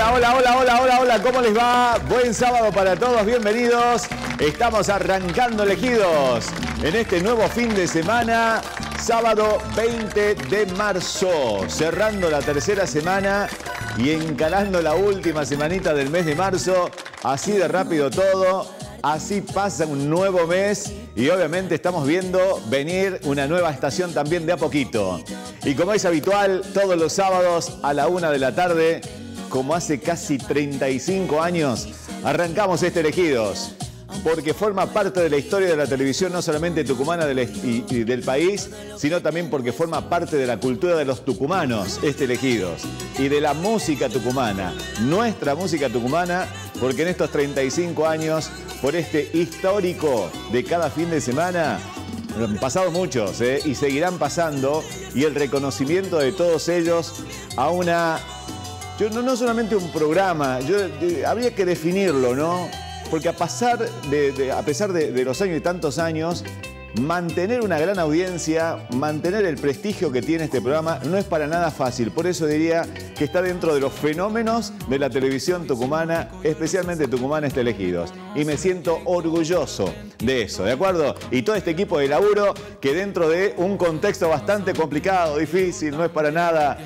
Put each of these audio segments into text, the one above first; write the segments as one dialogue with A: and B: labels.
A: Hola, hola, hola, hola, hola, hola, ¿cómo les va? Buen sábado para todos, bienvenidos. Estamos arrancando Elegidos en este nuevo fin de semana, sábado 20 de marzo, cerrando la tercera semana y encarando la última semanita del mes de marzo. Así de rápido todo, así pasa un nuevo mes y obviamente estamos viendo venir una nueva estación también de a poquito. Y como es habitual, todos los sábados a la 1 de la tarde, como hace casi 35 años, arrancamos este Elegidos. Porque forma parte de la historia de la televisión, no solamente tucumana y del país, sino también porque forma parte de la cultura de los tucumanos, este Elegidos. Y de la música tucumana, nuestra música tucumana, porque en estos 35 años, por este histórico de cada fin de semana, han pasado muchos, y seguirán pasando, y el reconocimiento de todos ellos a una... no solamente un programa, habría que definirlo, ¿no? Porque a pesar de los años y tantos años, mantener una gran audiencia, mantener el prestigio que tiene este programa no es para nada fácil. Por eso diría que está dentro de los fenómenos de la televisión tucumana, especialmente tucumana Elegidos. Y me siento orgulloso de eso, ¿de acuerdo? Y todo este equipo de laburo que dentro de un contexto bastante complicado, difícil, no es para nada,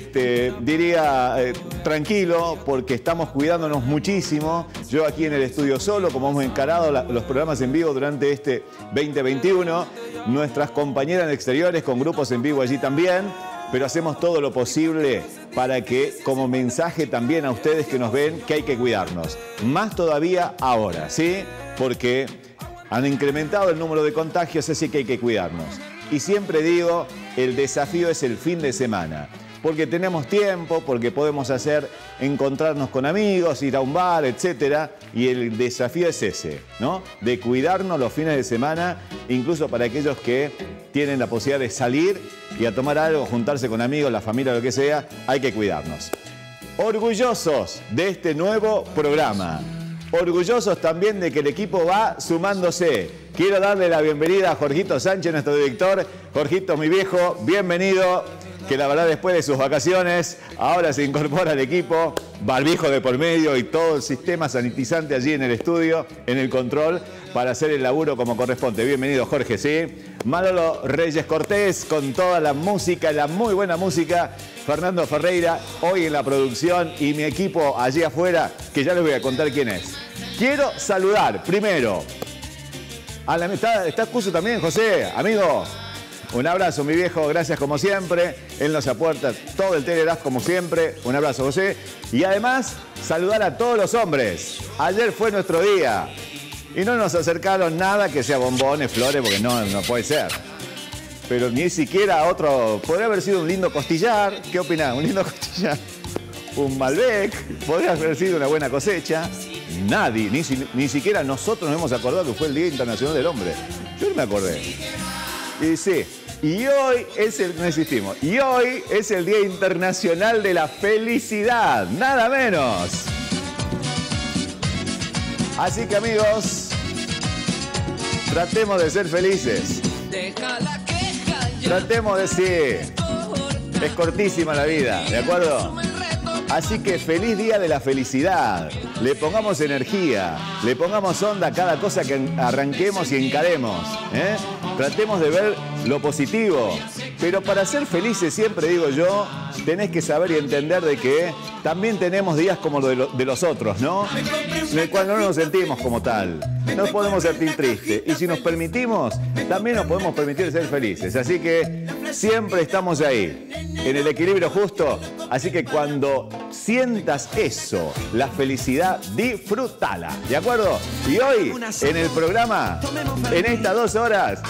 A: diría, tranquilo, porque estamos cuidándonos muchísimo. Yo aquí en el estudio solo, como hemos encarado los programas en vivo durante este 2021, nuestras compañeras en exteriores con grupos en vivo allí también, pero hacemos todo lo posible para que, como mensaje también a ustedes que nos ven, que hay que cuidarnos. Más todavía ahora, ¿sí? Porque han incrementado el número de contagios, así que hay que cuidarnos. Y siempre digo, el desafío es el fin de semana. Porque tenemos tiempo, porque podemos encontrarnos con amigos, ir a un bar, etc. Y el desafío es ese, ¿no? De cuidarnos los fines de semana, incluso para aquellos que tienen la posibilidad de salir y a tomar algo, juntarse con amigos, la familia, lo que sea, hay que cuidarnos. Orgullosos de este nuevo programa. Orgullosos también de que el equipo va sumándose. Quiero darle la bienvenida a Jorgito Sánchez, nuestro director. Jorgito, mi viejo, bienvenido. Que la verdad después de sus vacaciones ahora se incorpora al equipo, barbijo de por medio y todo el sistema sanitizante allí en el estudio, en el control, para hacer el laburo como corresponde. Bienvenido, Jorge, ¿sí? Manolo Reyes Cortés con toda la música, la muy buena música. Fernando Ferreira hoy en la producción y mi equipo allí afuera, que ya les voy a contar quién es. Quiero saludar primero a la... ¿Está Cuso también, José? Amigo. Un abrazo, mi viejo, gracias como siempre. Él nos aporta todo el Telegraph como siempre. Un abrazo, José. Y además, saludar a todos los hombres. Ayer fue nuestro día. Y no nos acercaron nada que sea bombones, flores, porque no puede ser. Pero ni siquiera otro... Podría haber sido un lindo costillar. ¿Qué opinás? Un lindo costillar. Un Malbec. Podría haber sido una buena cosecha. Nadie, ni siquiera nosotros nos hemos acordado que fue el Día Internacional del Hombre. Yo no me acordé. Y sí. Y hoy y hoy es el Día Internacional de la Felicidad, nada menos. Así que amigos, tratemos de ser felices. Tratemos de sí. Es cortísima la vida, ¿de acuerdo? Así que feliz Día de la Felicidad. Le pongamos energía, le pongamos onda a cada cosa que arranquemos y encaremos, ¿eh? Tratemos de ver lo positivo. Pero para ser felices, siempre digo yo, tenés que saber y entender de que también tenemos días como de los otros, ¿no? En el cual no nos sentimos como tal. Nos podemos sentir tristes. Y si nos permitimos, también nos podemos permitir ser felices. Así que siempre estamos ahí, en el equilibrio justo. Así que cuando sientas eso, la felicidad, disfrútala, ¿de acuerdo? Y hoy, en el programa, en estas 2 horas,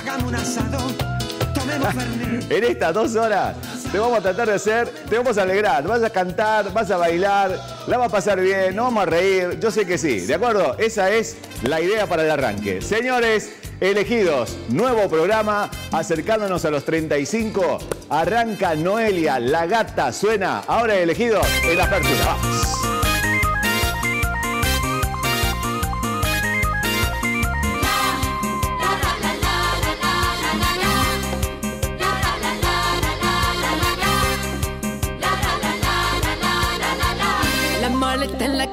A: en estas 2 horas, te vamos a tratar de te vamos a alegrar, vas a cantar, vas a bailar, la vas a pasar bien, nos vamos a reír, yo sé que sí, ¿de acuerdo? Esa es la idea para el arranque. Señores, Elegidos, nuevo programa, acercándonos a los 35, arranca Noelia, la gata, suena, ahora Elegidos en la apertura, vamos.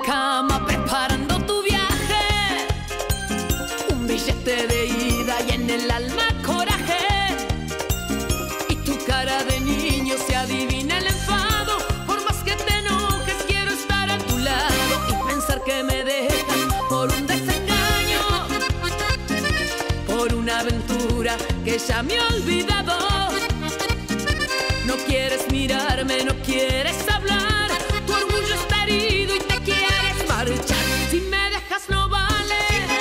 B: cama preparando tu viaje, un billete de ida y en el alma coraje, y tu cara de niño se adivina el enfado. Por más que te enojes quiero estar a tu lado y pensar que me dejas por un desengaño, por una aventura que ya me he olvidado. No quieres mirarme, no quieres hablar, tu orgullo está herido y te quieres marchar. Si me dejas no vale,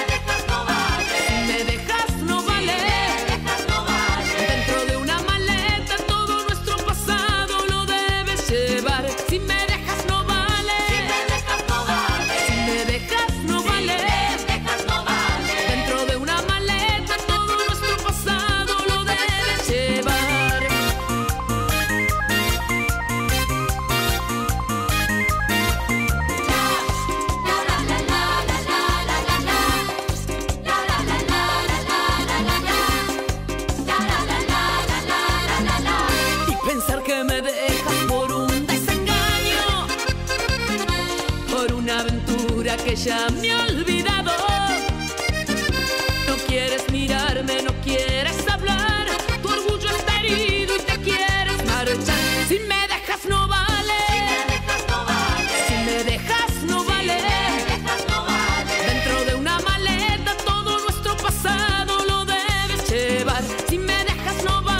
B: si me dejas no vale, dentro de una maleta todo nuestro pasado lo debes llevar. Si me dejas no vale, si me dejas no vale, dentro de una maleta todo nuestro pasado lo debes llevar. Pensar que me dejas por un desengaño, por una aventura que ya me he olvidado. No quieres mirarme, no quieres hablar, tu orgullo está herido y te quieres marchar. Si me dejas no vale, si me dejas no vale, dentro de una maleta todo nuestro pasado lo debes llevar. Si me dejas no vale,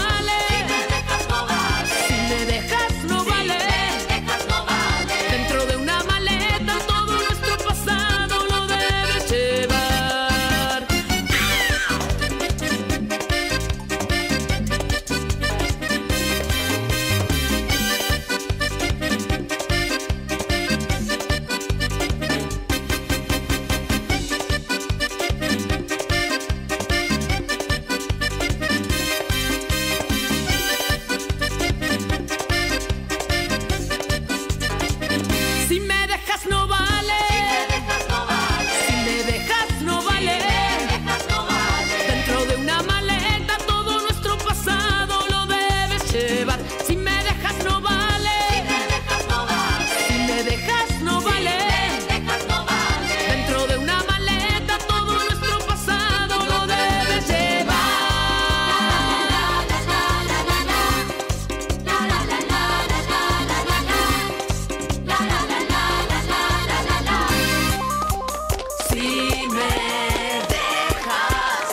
B: me dejas no vale, dentro de una maleta todo nuestro pasado lo debes llevar. Si me dejas no vale, si me dejas no vale, dentro de una maleta todo nuestro pasado lo debes llevar. Si me dejas no vale, si me dejas no vale, dentro de una maleta todo nuestro pasado lo debes llevar. Si me dejas.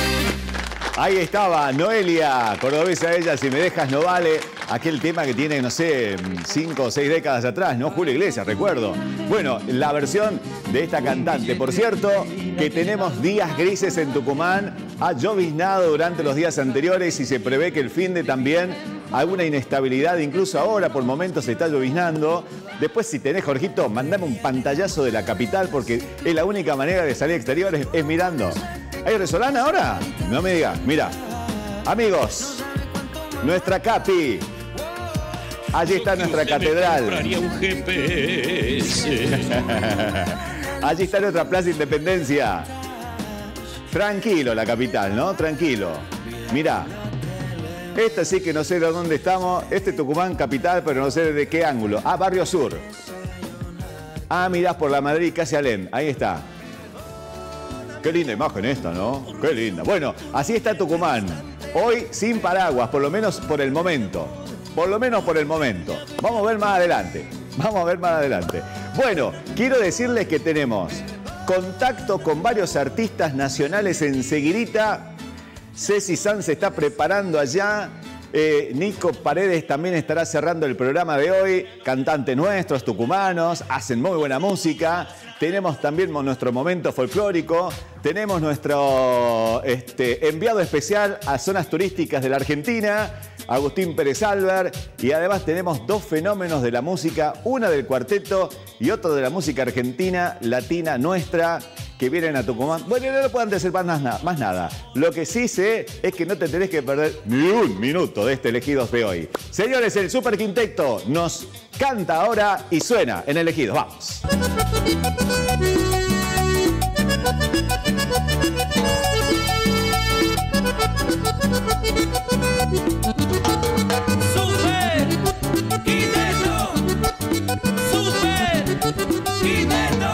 A: Ahí estaba Noelia, cordobesa ella, Si me dejas no vale. Aquel tema que tiene, no sé, 5 o 6 décadas atrás, ¿no? Julio Iglesias, recuerdo. Bueno, la versión de esta cantante. Por cierto, que tenemos días grises en Tucumán. Ha lloviznado durante los días anteriores y se prevé que el fin de también alguna inestabilidad. Incluso ahora, por momentos, se está lloviznando. Después, si tenés, Jorgito, mandame un pantallazo de la capital porque es la única manera de salir exterior es mirando. ¿Hay resolana ahora? No me digas. Mira, amigos, nuestra Capi. Allí está nuestra catedral.
C: Un GPS.
A: Allí está nuestra Plaza Independencia. Tranquilo la capital, ¿no? Tranquilo. Mirá. Esta sí que no sé de dónde estamos. Este es Tucumán capital, pero no sé de qué ángulo. Ah, Barrio Sur. Ah, mirás por la Madrid, casi Alem. Ahí está. Qué linda imagen esta, ¿no? Qué linda. Bueno, así está Tucumán. Hoy sin paraguas, por lo menos por el momento. Por lo menos por el momento. Vamos a ver más adelante. Vamos a ver más adelante. Bueno, quiero decirles que tenemos contacto con varios artistas nacionales enseguidita. Ceci Sanz se está preparando allá. Nico Paredes también estará cerrando el programa de hoy. Cantantes nuestros, tucumanos, hacen muy buena música. Tenemos también nuestro momento folclórico. Tenemos nuestro enviado especial a zonas turísticas de la Argentina, Agustín Pérez Álvar. Y además tenemos dos fenómenos de la música, una del cuarteto y otro de la música argentina, latina nuestra, que vienen a Tucumán. Bueno, no lo puedan decir más nada. Lo que sí sé es que no te tenés que perder ni un minuto de este Elegidos de hoy. Señores, el Super Quinteto nos canta ahora y suena en Elegidos. ¡Vamos!
C: Super Quinteto. Super Quinteto.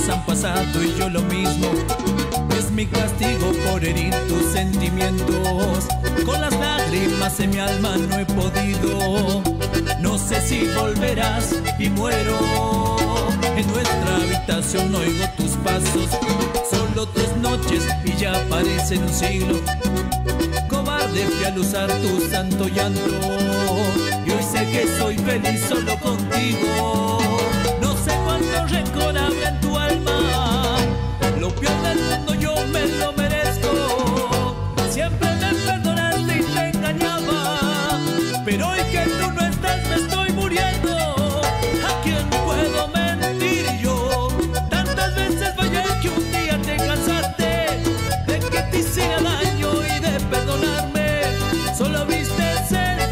D: han pasado y yo lo mismo. Es mi castigo por herir tus sentimientos. Con las lágrimas en mi alma no he podido. No sé si volverás y muero. En nuestra habitación oigo tus pasos. Solo 3 noches y ya parecen un siglo. Cobarde fui al usar tu santo llanto. Y hoy sé que soy feliz solo contigo. No sé cuánto rencor habrá en tu alma. Lo peor del mundo yo me lo merezco. Siempre me perdonaste y te engañaba. Pero hoy que tú no estás me estoy muriendo. ¿A quién puedo mentir yo? Tantas veces fallé que un día te cansaste de que te hiciera daño y de perdonarme. Solo viste el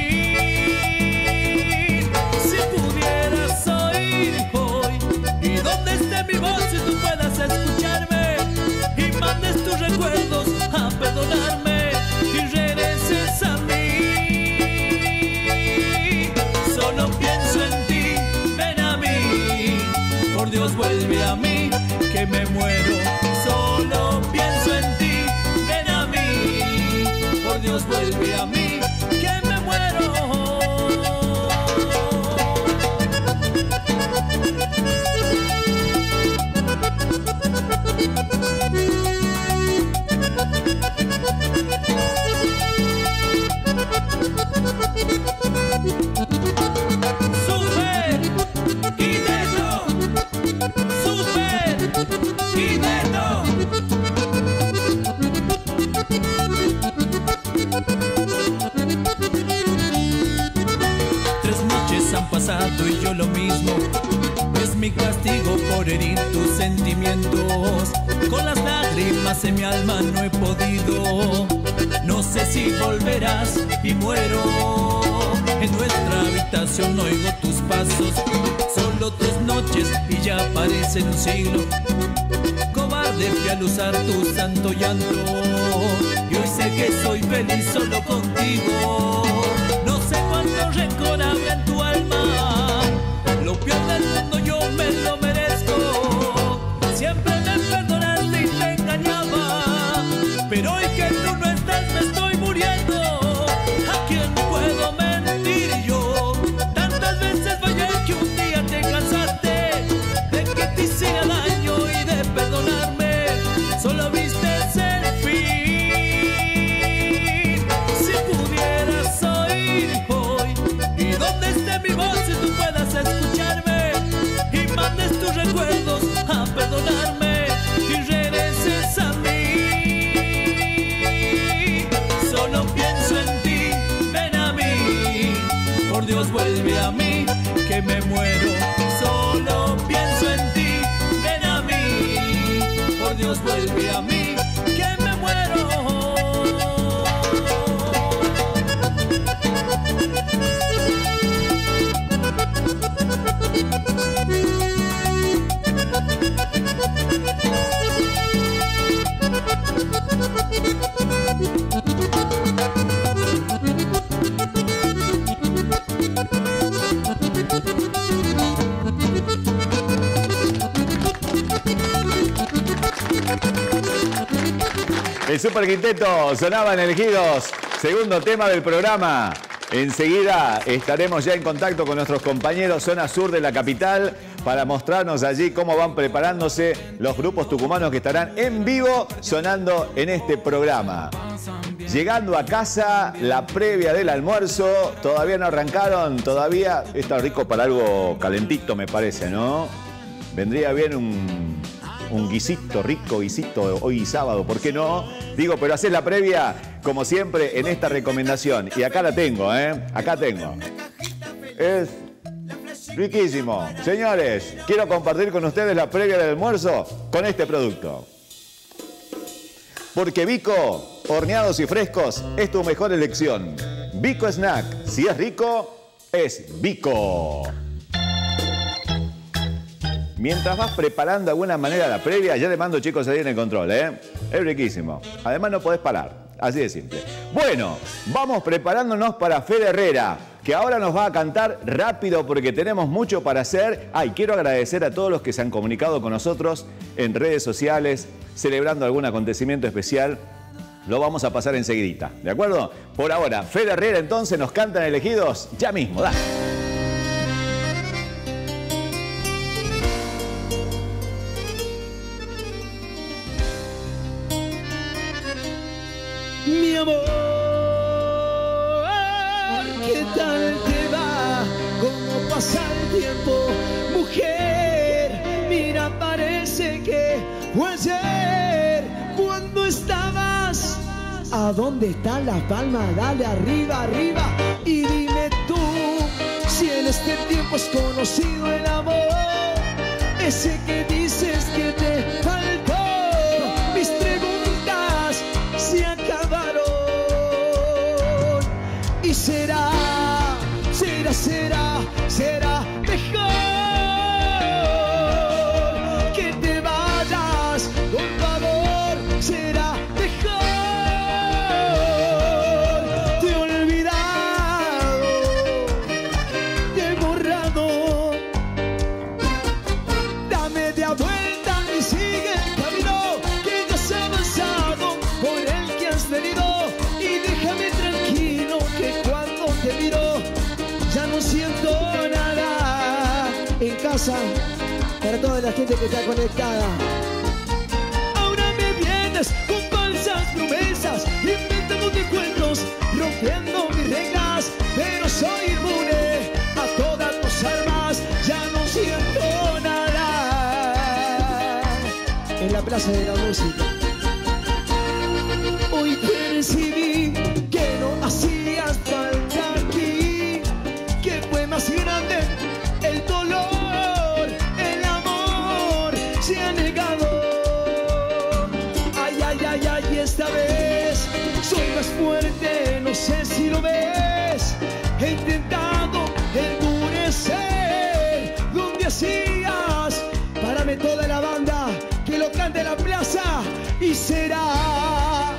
D: fin. Si pudieras oír hoy y donde esté mi voz y tú puedas escucharme y mandes tus recuerdos a perdonarme y regreses a mí. Solo pienso en ti, ven a mí. Por Dios vuelve a mí, que me muero. Solo pienso en ti, ven a mí. Por Dios vuelve a mí, que me muero. Super Quinteto, Super Quinteto. 3 noches han pasado y yo lo mismo. Es mi castigo por herir tus sentimientos. Con las lágrimas en mi alma no he podido. No sé si volverás y muero. En nuestra habitación oigo tus pasos. Solo 3 noches y ya parecen un siglo. Cobarde fui al usar tu santo llanto. Y hoy sé que soy feliz solo contigo. No sé cuánto rencor habrá en tu alma. Lo peor del mundo yo me lo merezco. Siempre me perdonaste y te engañaba. Pero hoy que tú no estás me estoy muriendo. ¿A quién puedo mentir yo? Tantas veces fallé que un día te cansaste de que te hiciera daño y de perdonarme. Solo viste el fin. Si pudieras oír hoy y donde esté mi voz y tú puedas escucharme y mandes tus recuerdos a perdonarme y regreses a mí. Solo pienso en ti, ven a mí. Por Dios vuelve a mí, que me muero. Solo pienso en ti, ven a mí. Por Dios vuelve a mí, que me muero.
A: El Super Quinteto sonaba en Elegidos, segundo tema del programa. Enseguida estaremos ya en contacto con nuestros compañeros zona sur de la capital para mostrarnos allí cómo van preparándose los grupos tucumanos que estarán en vivo sonando en este programa. Llegando a casa, la previa del almuerzo, todavía no arrancaron, todavía está rico para algo calentito me parece, ¿no? Vendría bien un guisito, rico guisito, hoy sábado, ¿por qué no? Digo, pero haces la previa, como siempre, en esta recomendación. Y acá la tengo, ¿eh? Acá tengo. Es riquísimo. Señores, quiero compartir con ustedes la previa del almuerzo con este producto. Porque Vico, horneados y frescos, es tu mejor elección. Vico Snack, si es rico, es Vico. Mientras vas preparando de alguna manera la previa, ya le mando chicos ahí en el control, ¿eh? Es riquísimo. Además no podés parar. Así de simple. Bueno, vamos preparándonos para Fede Herrera, que ahora nos va a cantar rápido porque tenemos mucho para hacer. Y quiero agradecer a todos los que se han comunicado con nosotros en redes sociales, celebrando algún acontecimiento especial. Lo vamos a pasar enseguidita, ¿de acuerdo? Por ahora, Fede Herrera entonces nos cantan elegidos ya mismo, dale.
E: Mi amor, ¿qué tal te va? ¿Cómo pasa el tiempo? Mujer, mira, parece que fue ayer cuando estabas. ¿A dónde están las palmas? Dale arriba, arriba. Y dime tú, si en este tiempo has conocido el amor, ese que dices que te faltó. Mis preguntas se acabaron. Y será mejor que te vayas, por favor. Será mejor. Te he olvidado, te he borrado. Da media vuelta y sigue el camino que ya has avanzado, por el que has venido. Y déjame tranquilo, que cuando te miro ya no siento nada. En casa, para toda la gente que está conectada. Ahora me vienes con falsas promesas, inventándote cuentos, rompiendo mis reglas, pero soy inmune a todas tus armas. Ya no siento nada. En la plaza de la música hoy percibí que no hacías falta aquí, que fue más grande el dolor, el amor se ha negado. Ay, ay, ay, ay, esta vez soy más fuerte, no sé si lo ves. He intentado endurecer donde hacías. Párame toda la banda, que lo cante la plaza y será.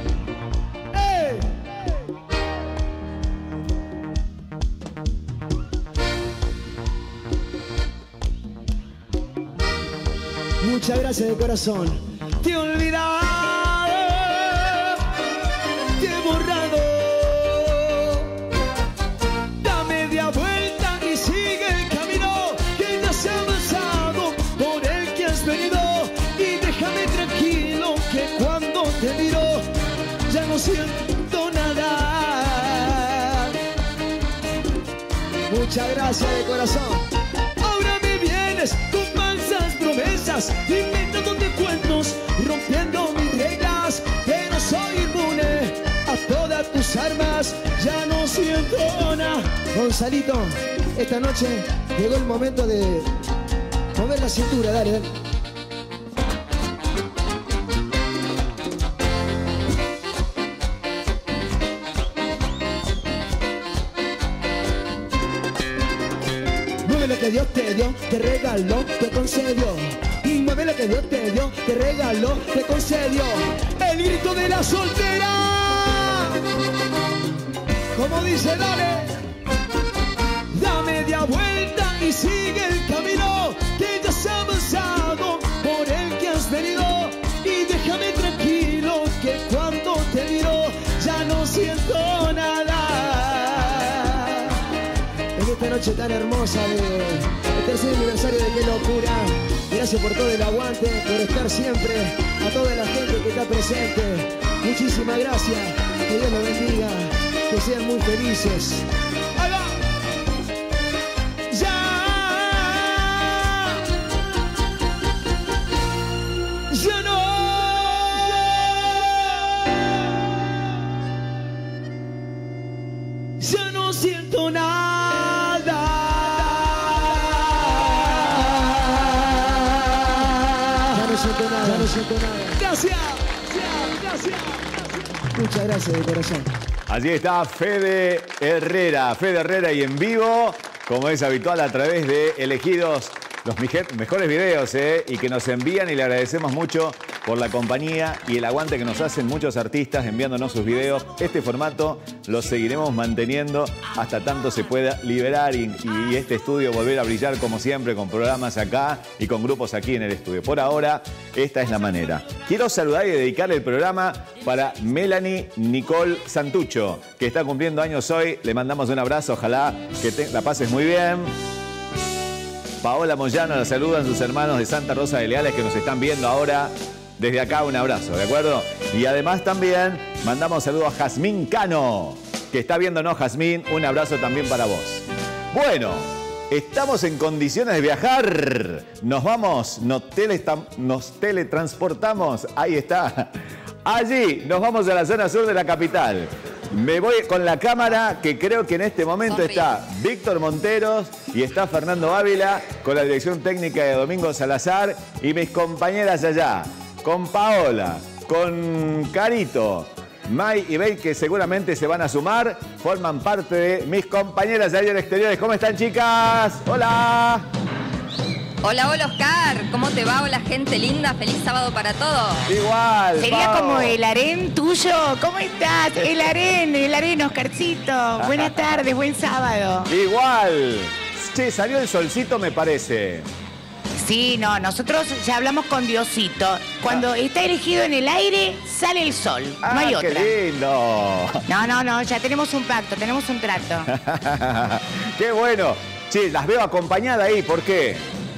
E: Muchas gracias de corazón. Te he olvidado, te he borrado. Da media vuelta y sigue el camino que ya has avanzado, por el que has venido. Y déjame tranquilo, que cuando te miro ya no siento nada. Muchas gracias de corazón. Ahora me vienes con falsas promesas, inventándote cuentos, rompiendo mis reglas, pero soy inmune a todas tus armas. Ya no siento nada. Gonzalito, esta noche llegó el momento de mover la cintura, dale, dale. Mueve lo que Dios te dio, te regaló, te concedió. Y mueve lo que Dios te dio, te regaló, te concedió. El grito de la soltera, como dice, dale. Da media vuelta y sigue el camino que ya has avanzado, por el que has venido. Y déjame tranquilo, que cuando te miro ya no siento nada. En esta noche tan hermosa del tercer aniversario de Qué Locura, gracias por todo el aguante, por estar siempre. A toda la gente que está presente, muchísimas gracias. Que Dios los bendiga, que sean muy felices. ¡Ahí va! ¡Ya no! Ya no siento nada. Ya no siento nada. Ya no siento nada. Gracias. Gracias. Muchas gracias de corazón.
A: Allí está Fede Herrera y en vivo, como es habitual, a través de Elegidos los mejores videos, y que nos envían, y le agradecemos mucho por la compañía y el aguante que nos hacen muchos artistas enviándonos sus videos. Este formato lo seguiremos manteniendo hasta tanto se pueda liberar y este estudio volver a brillar como siempre, con programas acá y con grupos aquí en el estudio. Por ahora, esta es la manera. Quiero saludar y dedicarle el programa para Melanie Nicole Santucho, que está cumpliendo años hoy. Le mandamos un abrazo, ojalá que la pases muy bien. Paola Moyano la saludan sus hermanos de Santa Rosa de Leales que nos están viendo ahora. Desde acá un abrazo, ¿de acuerdo? Y además también mandamos saludos a Jazmín Cano, que está viéndonos. Jazmín, un abrazo también para vos. Bueno, estamos en condiciones de viajar. Nos vamos, nos teletransportamos. Ahí está. Allí nos vamos a la zona sur de la capital. Me voy con la cámara, que creo que en este momento está Víctor Monteros y está Fernando Ávila, con la dirección técnica de Domingo Salazar, y mis compañeras allá, con Paola, con Carito, May y Bey, que seguramente se van a sumar, forman parte de mis compañeras de ayer exteriores. ¿Cómo están, chicas? ¡Hola!
F: Hola, hola, Oscar. ¿Cómo te va? Hola, gente linda. Feliz sábado para todos.
A: Igual,
G: Sería
A: Pau.
G: como el harén tuyo. ¿Cómo estás? El harén, Oscarcito. Buenas tardes, buen sábado.
A: Igual. Che, salió el solcito, me parece.
G: Sí, no, nosotros ya hablamos con Diosito. Cuando está elegido en el aire, sale el sol. No hay otra.
A: ¡Qué lindo!
G: No, ya tenemos un pacto, tenemos un trato.
A: ¡Qué bueno! Che, las veo acompañadas ahí, ¿por qué?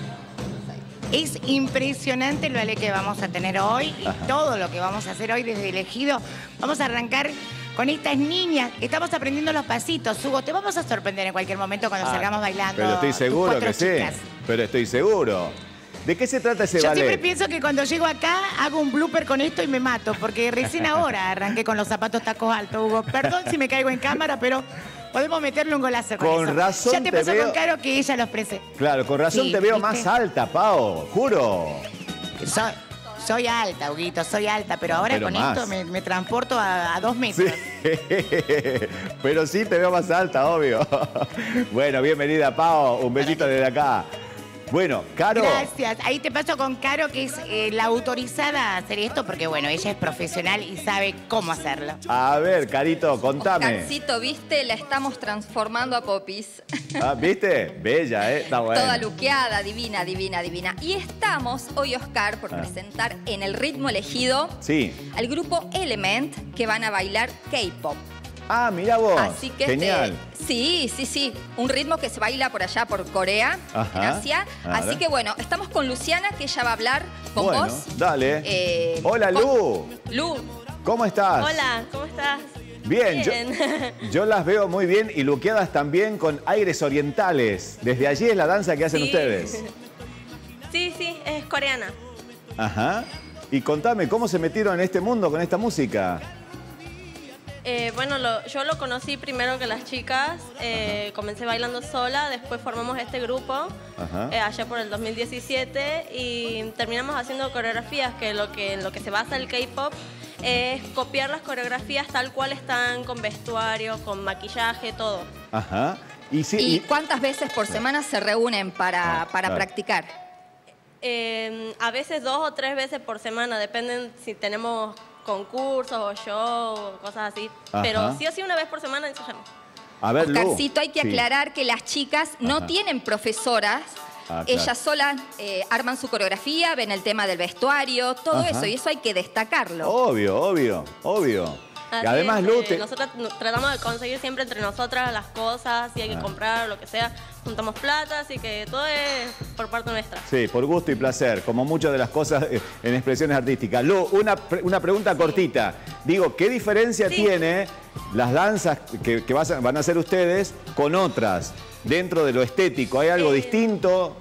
G: Es impresionante lo que vamos a tener hoy y todo lo que vamos a hacer hoy desde elegido. Vamos a arrancar con estas niñas. Estamos aprendiendo los pasitos. Hugo, te vamos a sorprender en cualquier momento cuando salgamos bailando.
A: Pero estoy seguro
G: tus
A: que
G: cuatro chicas.
A: sí. Pero estoy seguro. ¿De qué se trata ese
G: Yo
A: ballet?
G: siempre pienso que cuando llego acá hago un blooper con esto y me mato, porque recién ahora arranqué con los zapatos tacos altos, Hugo. Perdón si me caigo en cámara, pero podemos meterle un golazo con eso.
A: Razón
G: ya te
A: te
G: pasó
A: veo...
G: con Caro que ella los presenta.
A: Claro, con razón
G: Sí,
A: te veo
G: ¿viste?
A: más alta, Pao. Juro.
G: Soy alta, Huguito, soy alta, pero ahora
A: Pero
G: con
A: más.
G: esto me transporto a 2 metros.
A: Sí. Pero sí te veo más alta, obvio. Bueno, bienvenida, Pao. Un besito desde acá. Bueno, Caro.
G: Gracias. Ahí te paso con Caro, que es la autorizada a hacer esto, porque bueno, ella es profesional y sabe cómo hacerlo.
A: A ver, Carito, contame.
F: Oscarcito, ¿viste? La estamos transformando a Popis.
A: ¿Viste? Bella, ¿eh? Está bueno.
F: Toda luqueada, divina, divina, divina. Y estamos hoy, Oscar, por presentar en el ritmo elegido
A: Sí.
F: al grupo Element, que van a bailar K-pop.
A: Ah, mira vos.
F: Así que
A: Genial.
F: sí. Un ritmo que se baila por allá, por Corea,
A: Ajá.
F: en Asia.
A: A
F: Así
A: ver.
F: que bueno, estamos con Luciana, que ella va a hablar con
A: Bueno,
F: vos.
A: dale. Hola, Lu.
F: Lu.
A: ¿Cómo estás?
H: Hola, ¿cómo estás?
A: Bien,
H: Bien.
A: Yo las veo muy bien y luqueadas también con aires orientales. Desde allí es la danza que hacen
H: Sí.
A: ustedes.
H: Sí, es coreana.
A: Ajá. Y contame, ¿cómo se metieron en este mundo con esta música?
H: Bueno, yo lo conocí primero que las chicas. Comencé bailando sola, después formamos este grupo
A: Ajá.
H: allá por el 2017 y terminamos haciendo coreografías, que en lo que se basa el K-pop es copiar las coreografías tal cual están, con vestuario, con maquillaje, todo.
A: Ajá. Y sí,
F: ¿Y cuántas veces por semana se reúnen para
A: claro.
F: practicar?
H: A veces 2 o 3 veces por semana, dependen si tenemos concursos o show o cosas así.
A: Ajá.
H: Pero sí o sí una vez por semana ensayamos.
A: a ver, Lu.
F: Oscarcito, hay que
A: Sí.
F: aclarar que las chicas no
A: Ajá.
F: tienen profesoras.
A: Ah, claro.
F: Ellas solas arman su coreografía, ven el tema del vestuario, todo
A: Ajá.
F: eso. Y eso hay que destacarlo.
A: Obvio.
H: Así
A: Y además,
H: es,
A: Lu,
H: nosotras tratamos de conseguir siempre entre nosotras las cosas, si hay que comprar o lo que sea, juntamos plata, así que todo es por parte nuestra.
A: Sí, por gusto y placer, como muchas de las cosas en expresiones artísticas. Lu, una pregunta cortita. Digo, ¿qué diferencia
H: Sí.
A: tiene las danzas que van a hacer ustedes con otras? Dentro de lo estético, ¿hay algo distinto?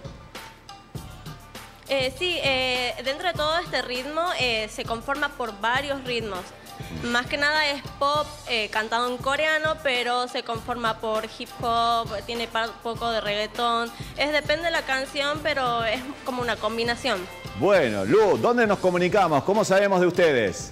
H: Dentro de todo este ritmo se conforma por varios ritmos. Más que nada es pop cantado en coreano, pero se conforma por hip hop, tiene poco de reggaetón. Depende de la canción, pero es como una combinación.
A: Bueno, Lu, ¿dónde nos comunicamos? ¿Cómo sabemos de ustedes?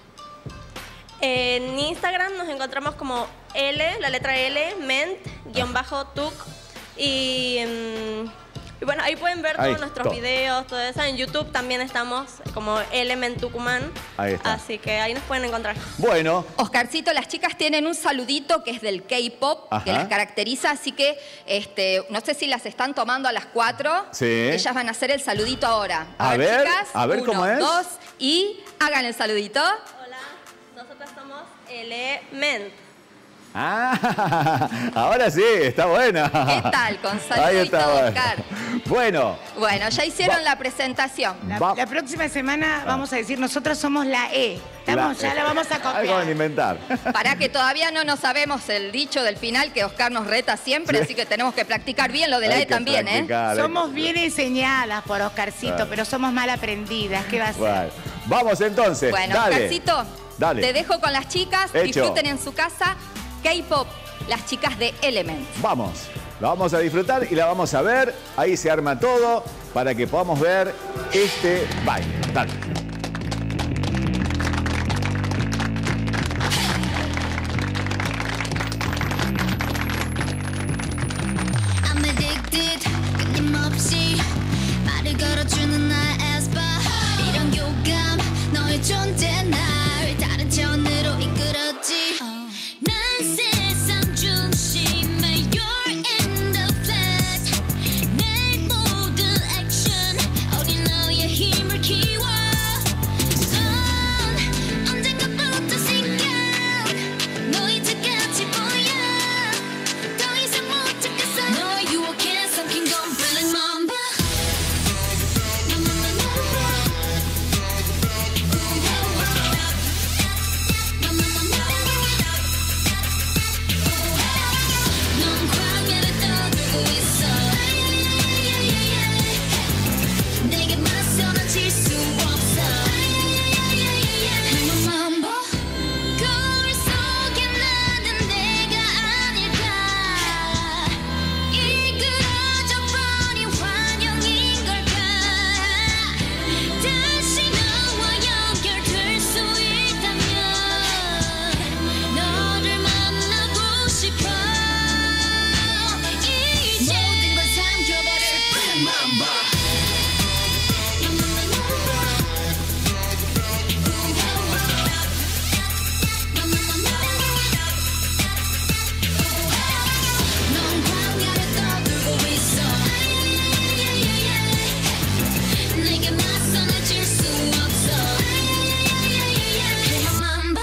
H: En Instagram nos encontramos como la letra L, ment-tuk. Y Y bueno, ahí pueden ver
A: Ahí,
H: todos nuestros
A: todo.
H: videos, todo eso. En YouTube también estamos como Element Tucumán.
A: Ahí está.
H: Así que ahí nos pueden encontrar.
A: Bueno,
F: Oscarcito, las chicas tienen un saludito que es del K-pop,
A: Ajá.
F: que las caracteriza, así que no sé si las están tomando a las 4.
A: Sí.
F: Ellas van a hacer el saludito ahora.
A: A ver,
F: chicas,
A: a ver
F: 1,
A: cómo es.
F: 2 y hagan el saludito.
H: Hola, nosotras somos Element.
A: ahora sí, está buena.
F: ¿Qué tal? Con
A: Ahí
F: saludito,
A: está bueno.
F: Oscar.
A: Bueno,
F: Bueno, ya hicieron la presentación.
G: La próxima semana vamos a decir, nosotros somos la E. Ya la vamos a
A: algo van a
G: copiar.
A: inventar.
F: Para que todavía no nos sabemos el dicho del final que Oscar nos reta siempre,
A: Sí.
F: así que tenemos que practicar bien lo de la
A: Hay
F: E
A: que
F: también,
A: practicar,
G: Somos bien enseñadas por Oscarcito,
A: Claro.
G: pero somos mal aprendidas. ¿Qué va a ser?
A: Bueno, vamos entonces.
F: Bueno,
A: dale.
F: Oscarcito,
A: Dale.
F: te dejo con las chicas,
A: Hecho.
F: disfruten en su casa K-pop, las chicas de Element.
A: Vamos, la vamos a disfrutar y la vamos a ver. Ahí se arma todo para que podamos ver este baile. Dale.
I: I'm addicted 끊임없이 말을 걸어주는 나의 에스파 이런 교감 너의 존재 날 다른 차원으로 이끌었지 난 세상 중심에 You're in the flat 내 모든 액션 어린 너의 힘을 키워 Son 언젠가부터 생겨 너희 끝까지 보여 더 이상 못 참겠어 너의 유혹에 삼킨 건 Black Mamba 넌 광야를 떠들고 있어 내게 맞서는 질 수 없어 Black Mamba 거울 속에 나는 내가 아닐까 이끌어져 버린 환영인 걸까 다시 너와 연결될 수 있다면 너를 만나고 싶어 이제 모든 걸 삼켜버릴 Black Mamba 넌 광야를 떠들고 있어 내게 맞서는 질 수 없어 Black Mamba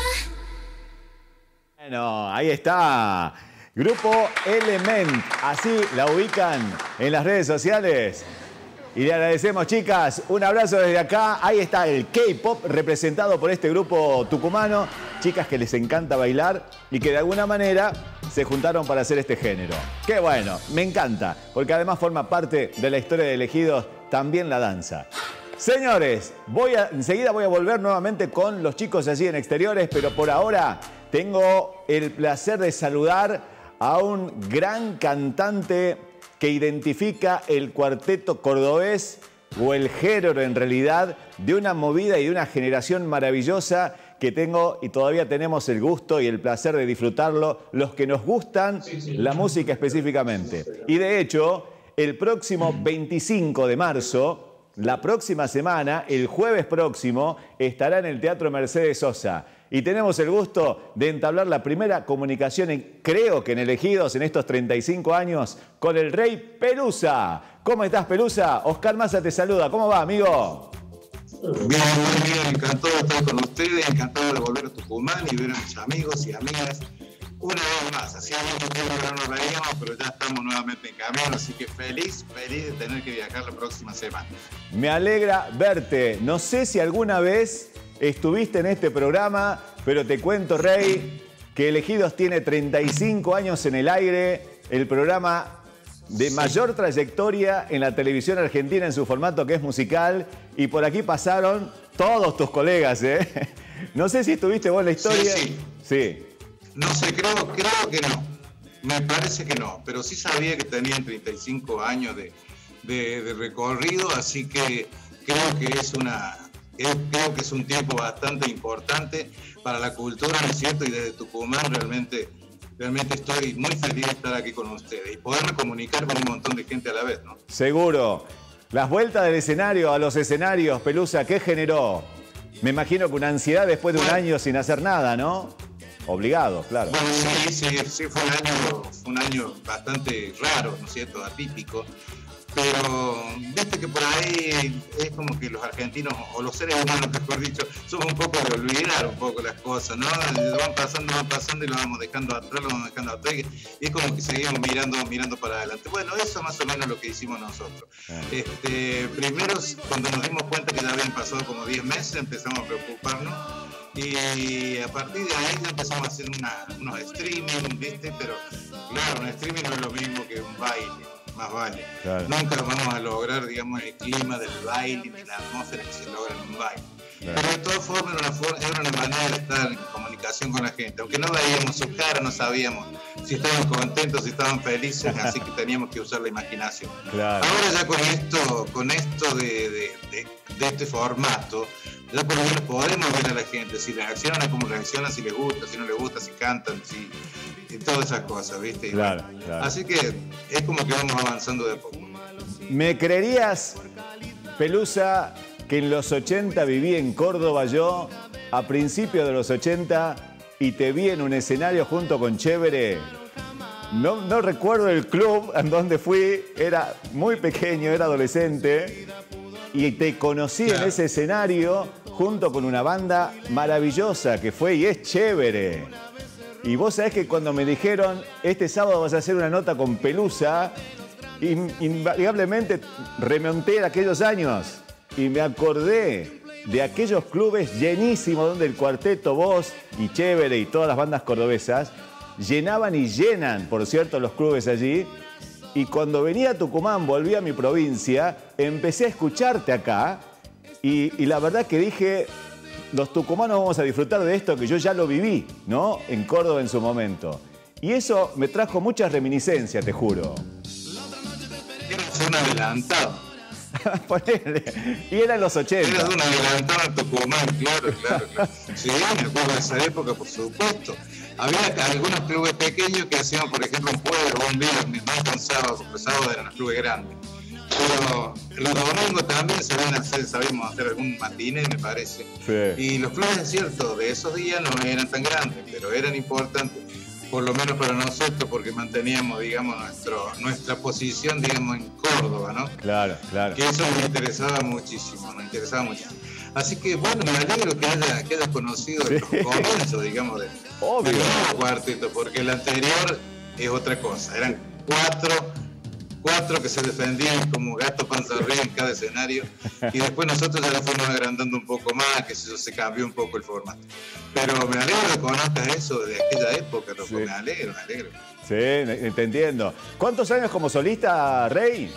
A: Bueno, ahí está. Grupo Element. Así la ubican en las redes sociales. Y le agradecemos, chicas. Un abrazo desde acá. Ahí está el K-pop representado por este grupo tucumano. Chicas que les encanta bailar y que de alguna manera se juntaron para hacer este género. Qué bueno, me encanta. Porque además forma parte de la historia de Elegidos también la danza. Señores, enseguida voy a volver nuevamente con los chicos allí en exteriores, pero por ahora tengo el placer de saludar a un gran cantante que identifica el cuarteto cordobés o el género en realidad de una movida y de una generación maravillosa que tengo y todavía tenemos el gusto y el placer de disfrutarlo, los que nos gustan la música específicamente. Y de hecho, el próximo 25 de marzo, la próxima semana, el jueves próximo, estará en el Teatro Mercedes Sosa. Y tenemos el gusto de entablar la primera comunicación, creo que en Elegidos, en estos 35 años, con el Rey Pelusa. ¿Cómo estás, Pelusa? Oscar Massa te saluda. ¿Cómo va, amigo?
J: Bien, muy bien. Encantado de estar con ustedes, encantado de volver a Tucumán y ver a mis amigos y amigas una vez más. Hacía mucho tiempo que no nos veíamos, pero ya estamos nuevamente en camino, así que feliz de tener que viajar la próxima semana.
A: Me alegra verte. No sé si alguna vez estuviste en este programa, pero te cuento, Rey, que Elegidos tiene 35 años en el aire, el programa de mayor trayectoria en la televisión argentina en su formato que es musical, y por aquí pasaron todos tus colegas, ¿eh? No sé si estuviste vos en la historia. Sí.
J: No sé, creo que no. Me parece que no, pero sí sabía que tenían 35 años de recorrido, así que creo que es un tiempo bastante importante para la cultura, ¿no es cierto? Y desde Tucumán realmente realmente estoy muy feliz de estar aquí con ustedes y poderme comunicar con un montón de gente a la vez, ¿no?
A: Seguro. Las vueltas del escenario a los escenarios, Pelusa, ¿qué generó? Me imagino que una ansiedad después de un año sin hacer nada, ¿no? Obligado, claro.
J: Bueno, sí, fue un año bastante raro, ¿no es cierto? Atípico. Pero viste que por ahí es como que los argentinos, o los seres humanos, mejor dicho, somos un poco de olvidar un poco las cosas, ¿no? Van pasando y lo vamos dejando atrás, y es como que seguimos mirando para adelante. Bueno, eso más o menos lo que hicimos nosotros. Primero, cuando nos dimos cuenta que ya habían pasado como 10 meses, empezamos a preocuparnos. Y a partir de ahí ya empezamos a hacer unos streaming, ¿viste? Pero claro, un streaming no es lo mismo que un baile, más vale.
A: Claro.
J: Nunca vamos a lograr, digamos, el clima del baile ni la atmósfera que se logra en un baile. Claro. Pero de todas formas era una manera de estar en comunicación con la gente. Aunque no veíamos su cara, no sabíamos si estaban contentos, si estaban felices, así que teníamos que usar la imaginación.
A: Claro.
J: Ahora ya con esto de este formato, ya por lo menos podemos ver a la gente, si reaccionan, cómo reaccionan, si les gusta, si no les gusta, si cantan, y todas esas cosas, ¿viste?
A: Claro, claro.
J: Así que es como que vamos avanzando de a poco.
A: ¿Me creerías, Pelusa, que en los 80 viví en Córdoba yo, a principios de los 80, y te vi en un escenario junto con Chévere? No recuerdo el club en donde fui, era muy pequeño, era adolescente, y te conocí en ese escenario junto con una banda maravillosa que fue y es Chévere. Y vos sabés que cuando me dijeron, este sábado vas a hacer una nota con Pelusa, invariablemente remonté a aquellos años y me acordé de aquellos clubes llenísimos donde el cuarteto, vos y Chévere y todas las bandas cordobesas llenaban y llenan, por cierto, los clubes allí. Y cuando venía a Tucumán, volví a mi provincia, empecé a escucharte acá y la verdad que dije, los tucumanos vamos a disfrutar de esto que yo ya lo viví, ¿no? En Córdoba en su momento. Y eso me trajo muchas reminiscencias, te juro.
J: Eras un adelantado.
A: Ponele. Y era en los 80.
J: Eras un adelantado en Tucumán, claro. Sí, me acuerdo de esa época, por supuesto. Había algunos clubes pequeños que hacían, por ejemplo, un jueves o un viernes, no con sábado, porque sábado eran los clubes grandes. Pero los domingos también sabíamos hacer algún matiné, me parece. Sí. Y los clubes, es cierto, de esos días no eran tan grandes, pero eran importantes, por lo menos para nosotros, porque manteníamos, digamos, nuestra posición, digamos, en Córdoba, ¿no? Claro. Que eso nos interesaba muchísimo. Así que, bueno, me alegro que hayas conocido el comienzo, digamos, del nuevo cuarteto, porque el anterior es otra cosa. Eran cuatro que se defendían como gato panza arriba en cada escenario, y después nosotros ya la fuimos agrandando un poco más, que se cambió un poco el formato. Pero me alegro que conozcas eso de aquella época, loco. Sí. Me alegro.
A: Sí, te entiendo. ¿Cuántos años como solista, Rey?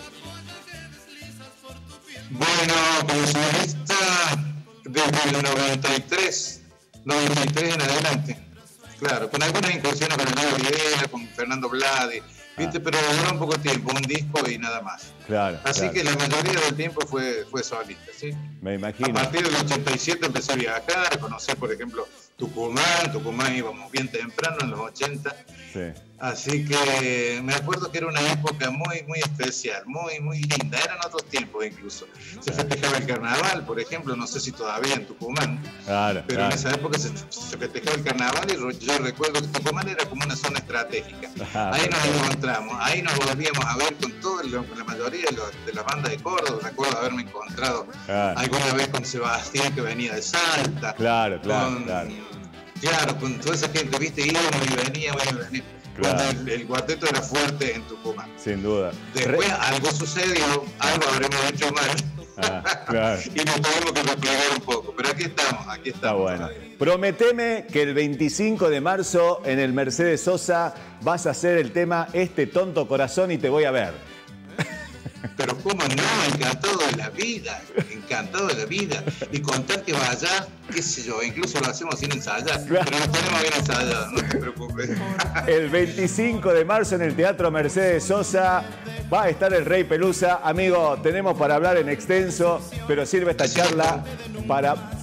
J: Bueno, como solista desde el 93 en adelante. Claro, con algunas incursiones con el Nuevo Rivera, con Fernando Blade, ¿viste? Pero duró un poco de tiempo, un disco y nada más.
A: Claro.
J: Así que la mayoría del tiempo fue solista, ¿sí?
A: Me imagino.
J: A partir del 87 empecé a viajar, a conocer, por ejemplo, Tucumán íbamos bien temprano en los 80. Sí. Así que me acuerdo que era una época muy, muy especial, muy, muy linda. Eran otros tiempos incluso. Se festejaba el carnaval, por ejemplo, no sé si todavía en Tucumán. Pero en esa época se festejaba el carnaval y yo recuerdo que Tucumán era como una zona estratégica. Ahí nos encontramos, ahí nos volvíamos a ver con la mayoría de las bandas de Córdoba. Recuerdo haberme encontrado alguna vez con Sebastián, que venía de Salta. Claro, con toda esa gente, ¿viste? Íbamos y veníamos. Cuando el cuarteto era fuerte en Tucumán.
A: Sin duda.
J: Después algo sucedió, algo habremos hecho mal. Y nos tuvimos que replegar un poco. Pero aquí estamos.
A: Está bueno. Prometeme que el 25 de marzo en el Mercedes Sosa vas a hacer el tema Este Tonto Corazón y te voy a ver.
J: Pero cómo no, encantado de la vida. Y contar que vaya, qué sé yo, incluso lo hacemos sin ensayar, pero nos tenemos bien ensayados, no te preocupes.
A: El 25 de marzo en el Teatro Mercedes Sosa va a estar el Rey Pelusa. Amigo, tenemos para hablar en extenso, pero sirve esta charla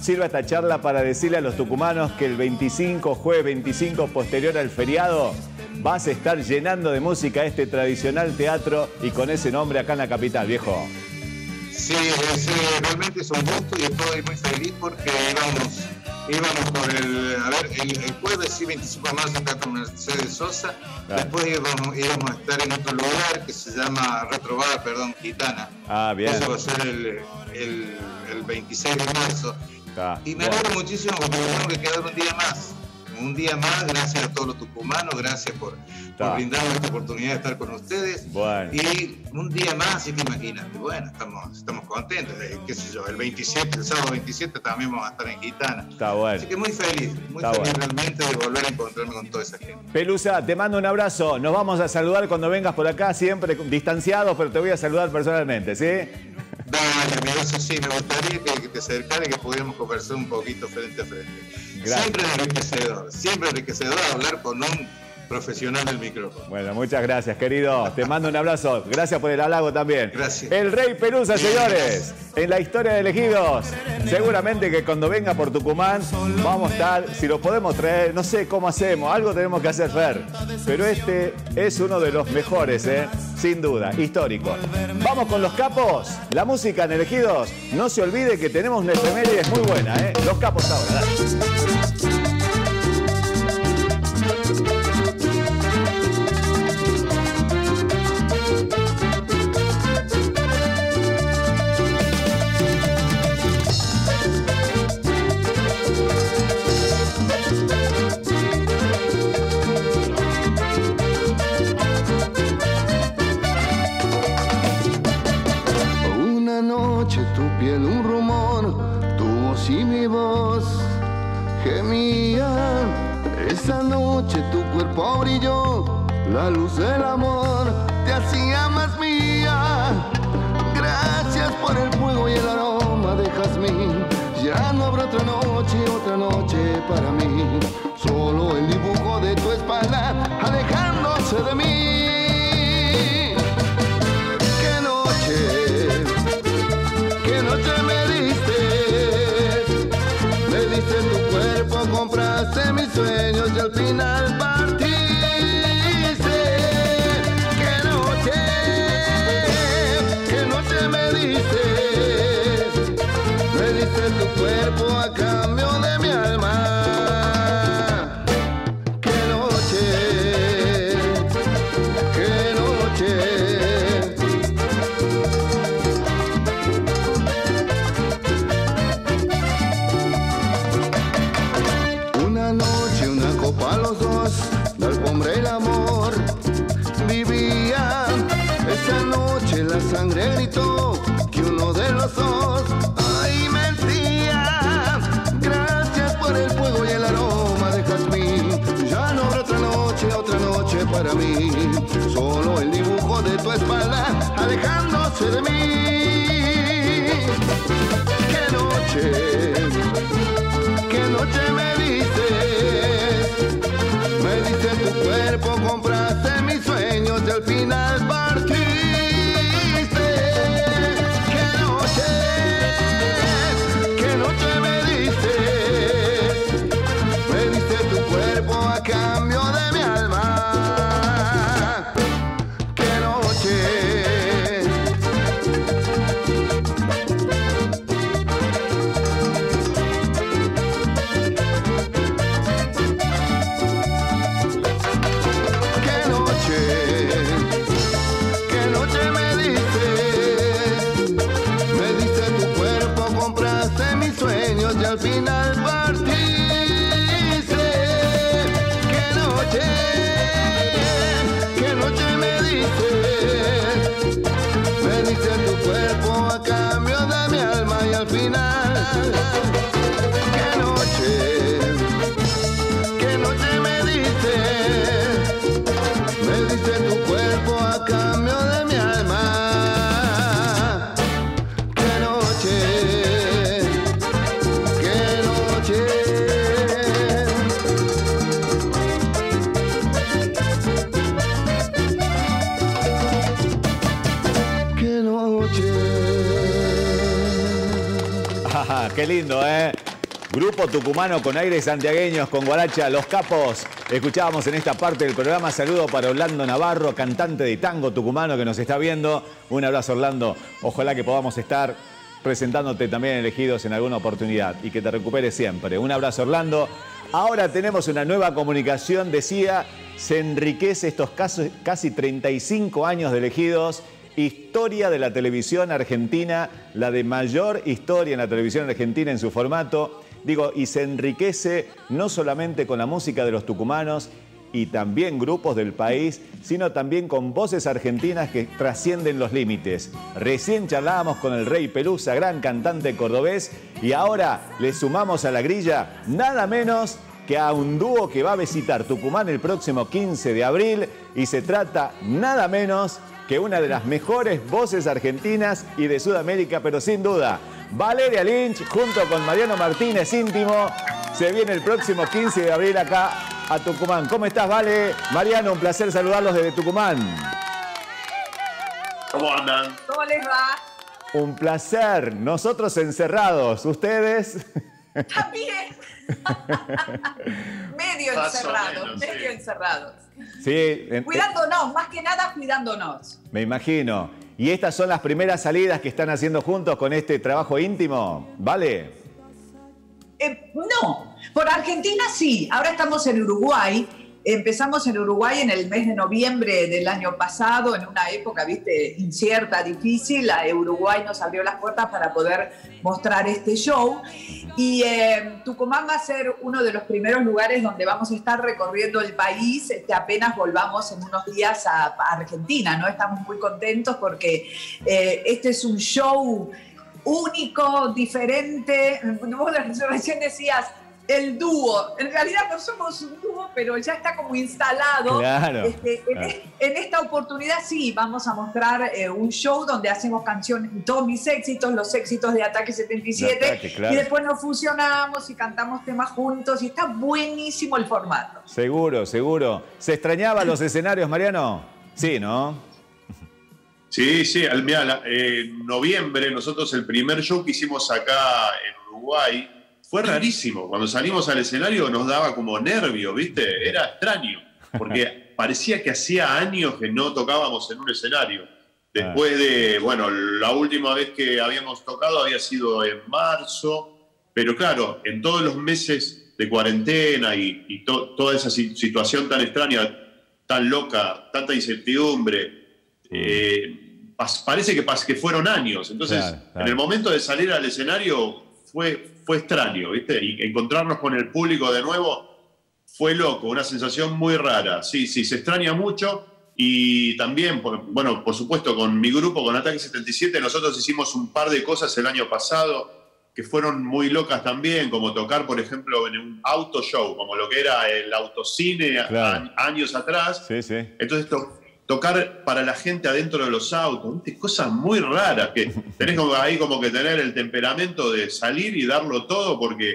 A: para decirle a los tucumanos que el 25, jueves 25, posterior al feriado, vas a estar llenando de música este tradicional teatro y con ese nombre acá en la capital, viejo.
J: Sí, realmente es un gusto y estoy muy feliz porque íbamos por el jueves, sí, 25 de marzo, acá con Mercedes Sosa. Claro. Después íbamos a estar en otro lugar que se llama Retrobada, Gitana.
A: Ah, bien.
J: Eso va a ser el 26 de marzo. Y me alegro muchísimo porque tenemos que quedar un día más. Un día más, gracias a todos los tucumanos, gracias por brindarnos esta oportunidad de estar con ustedes.
A: Bueno.
J: Y un día más, así que imagínate, bueno, estamos contentos. Qué sé yo, el sábado 27 también vamos a estar en Gitana.
A: Está bueno.
J: Así que muy feliz realmente de volver a encontrarme con toda esa gente.
A: Pelusa, te mando un abrazo. Nos vamos a saludar cuando vengas por acá, siempre distanciados, pero te voy a saludar personalmente, ¿sí?
J: Dale, amigo, eso sí, me gustaría que te acercara y que pudiéramos conversar un poquito frente a frente.
A: Gracias.
J: Siempre enriquecedor hablar con un profesional del micrófono.
A: Bueno, muchas gracias, querido. Te mando un abrazo. Gracias por el halago también.
J: Gracias.
A: El Rey Pelusa, señores. En la historia de Elegidos. Seguramente que cuando venga por Tucumán vamos a estar, si lo podemos traer, no sé cómo hacemos, algo tenemos que hacer, Fer. Pero este es uno de los mejores, sin duda, histórico. Vamos con los capos. La música en Elegidos. No se olvide que tenemos una efeméride muy buena, Los capos ahora, dale.
K: Tu piel un rumor, tu voz y mi voz gemían. Esa noche tu cuerpo brilló, la luz del amor te hacía más mía. Gracias por el fuego y el aroma de jazmín. Ya no habrá otra noche para mí. Solo el dibujo de tu espalda alejándose de mí. ¿Qué noche me diste tu cuerpo, compraste mis sueños y al final partiste. ¿Qué noche me diste tu cuerpo a cambio de mi alma. Qué noche. A los dos, la alfombra y el amor vivían. Esa noche la sangre gritó que uno de los dos ay mentía. Gracias por el fuego y el aroma de jazmín. Ya no habrá otra noche para mí. Solo el dibujo de tu espalda alejándose de mí. Qué noche me diste tu cuerpo, compraste mis sueños y al final partiste. Qué noche me diste tu cuerpo a cambio de mi alma. Qué noche. Y al final partiste. Qué noche me diste tu cuerpo a cambio de mi alma y al final. Qué noche me diste tu cuerpo a cambio de mi alma. Qué noche.
A: Qué lindo, Grupo tucumano con aires santiagueños, con guaracha, Los Capos. Escuchábamos en esta parte del programa. Saludo para Orlando Navarro, cantante de tango tucumano que nos está viendo. Un abrazo, Orlando. Ojalá que podamos estar presentándote también Elegidos en alguna oportunidad y que te recuperes siempre. Un abrazo, Orlando. Ahora tenemos una nueva comunicación. Decía, se enriquece estos casi 35 años de Elegidos. Historia de la televisión argentina, la de mayor historia en la televisión argentina en su formato. Digo, y se enriquece no solamente con la música de los tucumanos y también grupos del país, sino también con voces argentinas que trascienden los límites. Recién charlábamos con el Rey Pelusa, gran cantante cordobés, y ahora le sumamos a la grilla nada menos que a un dúo que va a visitar Tucumán el próximo 15 de abril, y se trata nada menos que una de las mejores voces argentinas y de Sudamérica, pero sin duda, Valeria Lynch, junto con Mariano Martínez Íntimo, se viene el próximo 15 de abril acá a Tucumán. ¿Cómo estás, Vale? Mariano, un placer saludarlos desde Tucumán.
L: ¿Cómo andan?
M: ¿Cómo les va?
A: Un placer. Nosotros encerrados, ¿ustedes?
M: También. Medio encerrados, medio encerrados.
A: Sí.
M: Cuidándonos, más que nada cuidándonos.
A: Me imagino. ¿Y estas son las primeras salidas que están haciendo juntos con este trabajo íntimo? ¿Vale?
M: No, por Argentina sí. Ahora estamos en Uruguay. Empezamos en Uruguay en el mes de noviembre del año pasado, en una época, viste, incierta, difícil. Uruguay nos abrió las puertas para poder mostrar este show. Y Tucumán va a ser uno de los primeros lugares donde vamos a estar recorriendo el país. Aquestapenas volvamos en unos días a Argentina, ¿no? Estamos muy contentos porque este es un show único, diferente. Vos recién decías, el dúo. En realidad no somos un dúo, pero ya está como instalado.
A: Claro.
M: En esta oportunidad sí, vamos a mostrar un show donde hacemos canciones, todos mis éxitos, los éxitos de Ataque 77,
A: Ataque, claro.
M: Y después nos fusionamos y cantamos temas juntos y está buenísimo el formato.
A: Seguro, seguro. ¿Se extrañaban los escenarios, Mariano? Sí, ¿no?
L: Sí, mirá, en noviembre nosotros el primer show que hicimos acá en Uruguay fue rarísimo. Cuando salimos al escenario nos daba como nervio, ¿viste? Era extraño, porque parecía que hacía años que no tocábamos en un escenario. Después de, bueno, la última vez que habíamos tocado había sido en marzo, pero claro, en todos los meses de cuarentena y toda esa situación tan extraña, tan loca, tanta incertidumbre, parece que fueron años. Entonces,
A: claro.
L: En el momento de salir al escenario fue extraño, ¿viste? Y encontrarnos con el público de nuevo fue loco, una sensación muy rara. Sí, se extraña mucho. Y también, bueno, por supuesto, con mi grupo, con Ataque 77, nosotros hicimos un par de cosas el año pasado que fueron muy locas también, como tocar, por ejemplo, en un auto show, como lo que era el autocine, claro, años atrás.
A: Sí, sí.
L: Entonces, tocar para la gente adentro de los autos, ¿viste? Cosas muy raras, que tenés ahí como que tener el temperamento de salir y darlo todo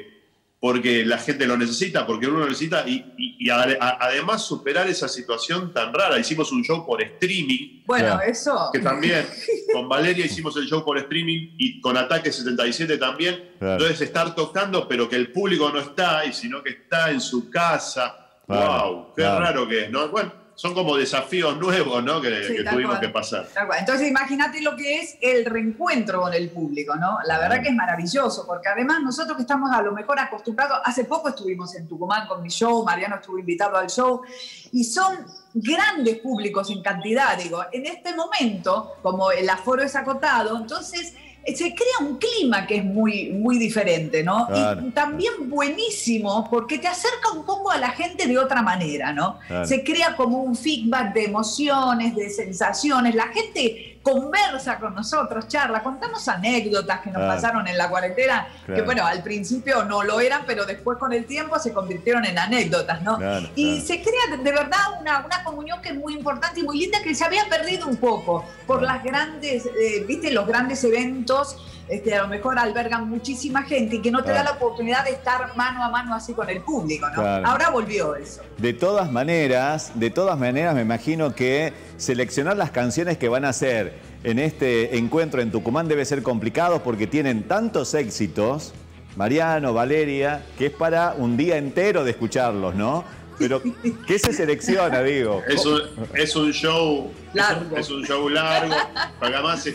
L: porque la gente lo necesita, porque uno lo necesita, y además superar esa situación tan rara. Hicimos un show por streaming.
M: Bueno, claro, eso.
L: Que también, con Valeria hicimos el show por streaming y con Ataque 77 también. Claro. Entonces, estar tocando, pero que el público no está, y sino que está en su casa. Claro, ¡wow! Qué raro que es, ¿no? Bueno, son como desafíos nuevos, ¿no? Que tuvimos que pasar.
M: Entonces, imagínate lo que es el reencuentro con el público, ¿no? La verdad que es maravilloso, porque además nosotros que estamos a lo mejor acostumbrados, hace poco estuvimos en Tucumán con mi show, Mariano estuvo invitado al show, y son grandes públicos en cantidad, digo. En este momento, como el aforo es acotado, entonces se crea un clima que es muy, muy diferente, ¿no? Claro, y también buenísimo porque te acerca un poco a la gente de otra manera, ¿no? Claro. Se crea como un feedback de emociones, de sensaciones. La gente conversa con nosotros, charla, contamos anécdotas que nos pasaron en la cuarentena, que bueno, al principio no lo eran, pero después con el tiempo se convirtieron en anécdotas, ¿no? Y se crea de verdad una comunión que es muy importante y muy linda, que se había perdido un poco por las grandes, viste, los grandes eventos. A lo mejor albergan muchísima gente y que no te da la oportunidad de estar mano a mano así con el público, ¿no? Claro. Ahora volvió eso.
A: De todas maneras, me imagino que seleccionar las canciones que van a hacer en este encuentro en Tucumán debe ser complicado porque tienen tantos éxitos Mariano, Valeria, que es para un día entero de escucharlos, ¿no? Pero, ¿qué se selecciona, digo?
L: Es un show
M: Largo.
L: Es un show largo. Pero además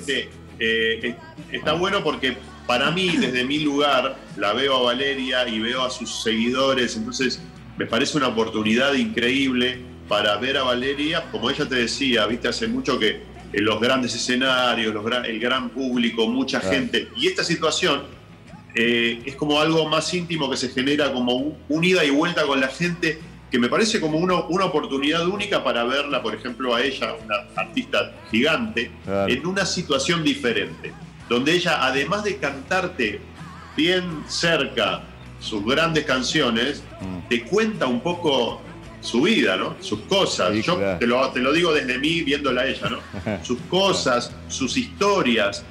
L: está bueno porque para mí, desde mi lugar, la veo a Valeria y veo a sus seguidores. Entonces, me parece una oportunidad increíble para ver a Valeria, como ella te decía, viste, hace mucho que en los grandes escenarios, el gran público, mucha gente. Y esta situación es como algo más íntimo que se genera como un ida y vuelta con la gente, que me parece como una oportunidad única para verla, por ejemplo, a ella, una artista gigante, en una situación diferente, donde ella, además de cantarte bien cerca sus grandes canciones, te cuenta un poco su vida, ¿no? Sus cosas.
A: Sí,
L: yo
A: claro.
L: te lo digo desde mí, viéndola a ella, ¿no? Sus cosas, sus historias,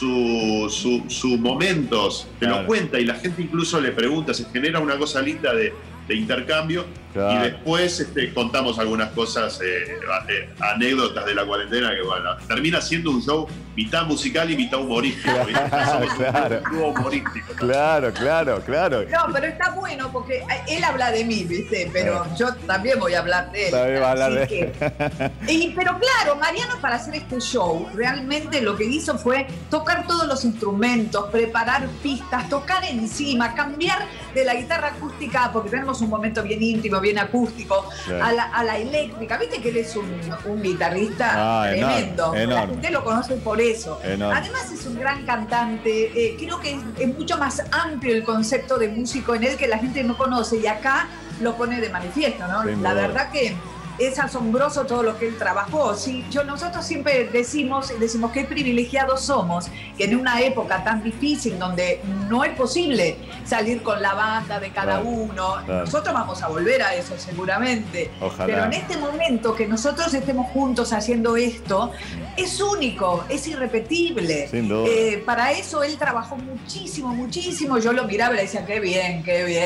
L: sus momentos, te lo cuenta, y la gente incluso le pregunta, se genera una cosa linda de intercambio, y después contamos algunas cosas, anécdotas de la cuarentena, que bueno, termina siendo un show mitad musical y mitad humorístico.
A: Claro.
L: Un dúo humorístico.
A: Claro.
M: No, pero está bueno porque él habla de mí, ¿viste? Pero yo también voy a hablar de él.
A: También va a hablar
M: así pero claro, Mariano, para hacer este show, realmente lo que hizo fue tocar todos los instrumentos, preparar pistas, tocar encima, cambiar de la guitarra acústica, porque tenemos un momento bien íntimo, bien acústico, a la eléctrica. Viste que él es un guitarrista tremendo.
A: Enorme.
M: La gente lo conoce por eso.
A: Enorme.
M: Además es un gran cantante. Creo que es mucho más amplio el concepto de músico en él, que la gente no conoce, y acá lo pone de manifiesto, ¿no? La verdad que es asombroso todo lo que él trabajó. Sí, nosotros siempre decimos qué privilegiados somos, que en una época tan difícil donde no es posible salir con la banda de cada uno, nosotros vamos a volver a eso seguramente.
A: Ojalá.
M: Pero en este momento que nosotros estemos juntos haciendo esto, es único, es irrepetible.
A: Sin duda.
M: Para eso él trabajó muchísimo. Yo lo miraba y le decía, qué bien.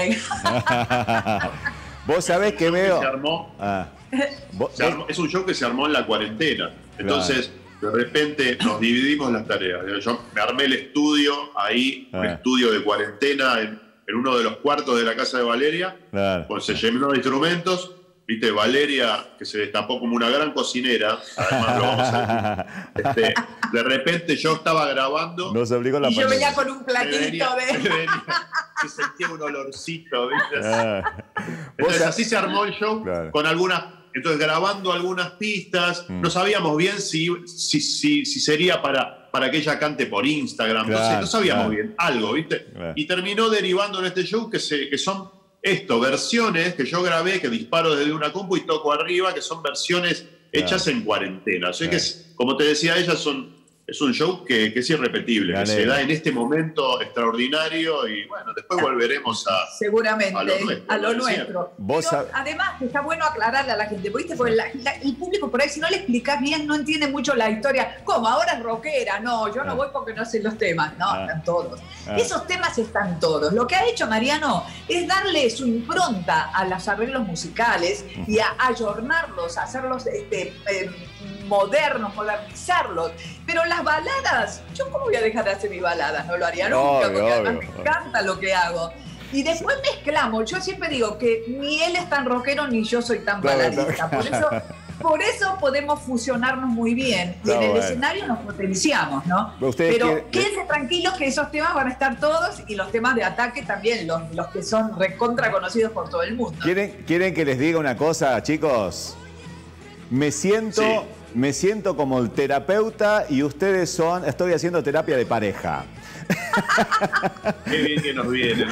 A: Vos sabés que veo...
L: Se armó. Es un show que se armó en la cuarentena. Entonces, de repente nos dividimos las tareas. Yo me armé el estudio ahí, un estudio de cuarentena en uno de los cuartos de la casa de Valeria. Pues se llenó de instrumentos. Viste, Valeria, que se destapó como una gran cocinera, además lo vamos a decir. De repente yo estaba grabando.
A: Nos obligó la
M: y yo
A: pandemia.
M: venía con un platito
L: se sentía un olorcito, ¿viste? Entonces así se armó el show, con algunas. Entonces, grabando algunas pistas, no sabíamos bien si sería para que ella cante por Instagram. Entonces, no sabíamos bien algo, ¿viste? Y terminó derivando en este show que son versiones que yo grabé, que disparo desde una compu y toco arriba, que son versiones hechas en cuarentena. O sea que, como te decía ella, es un show que es irrepetible, que se da en este momento extraordinario, y bueno, después volveremos
M: seguramente a lo nuestro.
A: Pero,
M: además, está bueno aclararle a la gente, ¿viste? Porque el público por ahí, si no le explicás bien, no entiende mucho la historia. ¿Cómo? Ahora es rockera. No, yo no voy porque no sé los temas. No, están todos. Esos temas están todos. Lo que ha hecho Mariano es darle su impronta a los arreglos musicales y a ayornarlos, a hacerlos modernos, modernizarlos. Pero las baladas, ¿yo cómo voy a dejar de hacer mis baladas? No lo haría nunca, porque además me encanta lo que hago. Y después mezclamos. Yo siempre digo que ni él es tan rockero ni yo soy tan baladista. Por eso podemos fusionarnos muy bien. Y en el escenario nos potenciamos, ¿no? Pero quédense tranquilos que esos temas van a estar todos, y los temas de Ataque también, los que son recontra conocidos por todo el mundo.
A: ¿Quieren que les diga una cosa, chicos? Me siento como el terapeuta y ustedes estoy haciendo terapia de pareja.
L: Qué bien que nos viene.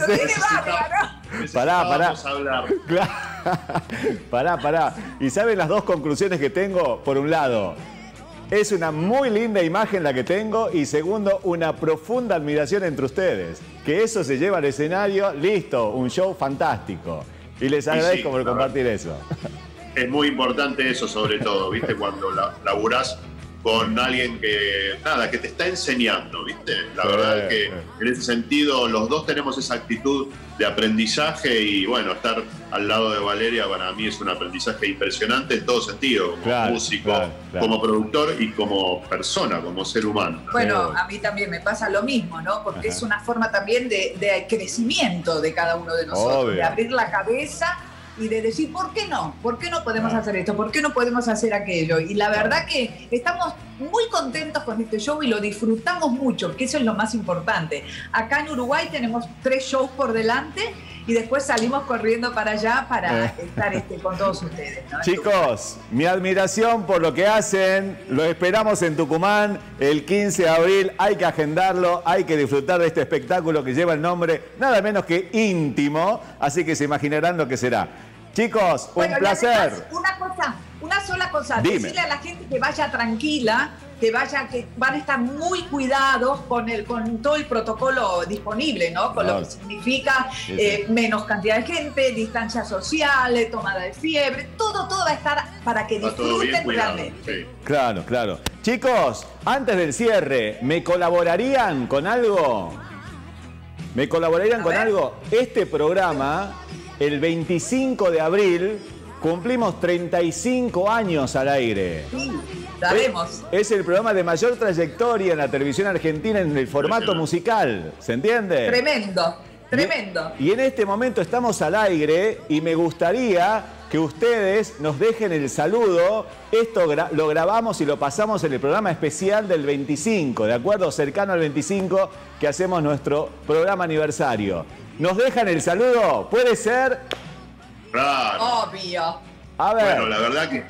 A: Pará. ¿Y saben las dos conclusiones que tengo? Por un lado, es una muy linda imagen la que tengo, y segundo, una profunda admiración entre ustedes. Que eso se lleva al escenario, listo, un show fantástico. Y les agradezco por compartir eso.
L: Es muy importante eso, sobre todo, ¿viste? Cuando laburás con alguien que te está enseñando, ¿viste? La verdad que en ese sentido los dos tenemos esa actitud de aprendizaje y bueno, estar al lado de Valeria para mí es un aprendizaje impresionante en todo sentido, como músico, como productor y como persona, como ser humano.
M: Bueno, a mí también me pasa lo mismo, ¿no? Porque es una forma también de crecimiento de cada uno de nosotros, de abrir la cabeza y de decir, ¿por qué no? ¿Por qué no podemos hacer esto? ¿Por qué no podemos hacer aquello? Y la verdad que estamos muy contentos con este show y lo disfrutamos mucho, que eso es lo más importante. Acá en Uruguay tenemos 3 shows por delante y después salimos corriendo para allá para estar con todos ustedes, ¿no?
A: Chicos, mi admiración por lo que hacen. Lo esperamos en Tucumán el 15 de abril. Hay que agendarlo, hay que disfrutar de este espectáculo que lleva el nombre nada menos que Íntimo. Así que se imaginarán lo que será. Chicos, un placer.
M: Además, una sola cosa.
A: Dime.
M: Decirle a la gente que vaya tranquila, que van a estar muy cuidados con todo el protocolo disponible, ¿no? Con lo que significa menos cantidad de gente, distancia social, tomada de fiebre, todo va a estar para que disfruten realmente.
L: Sí.
A: Claro. Chicos, antes del cierre, ¿me colaborarían con algo? ¿Me colaborarían con algo? Este programa, el 25 de abril, cumplimos 35 años al aire.
M: Sí, sabemos.
A: Es el programa de mayor trayectoria en la televisión argentina en el formato musical. ¿Se entiende?
M: Tremendo.
A: Y en este momento estamos al aire y me gustaría que ustedes nos dejen el saludo. Esto lo grabamos y lo pasamos en el programa especial del 25, ¿de acuerdo? Cercano al 25, que hacemos nuestro programa aniversario. ¿Nos dejan el saludo? ¿Puede ser?
L: Claro.
M: Obvio.
A: A ver.
L: Bueno, la verdad que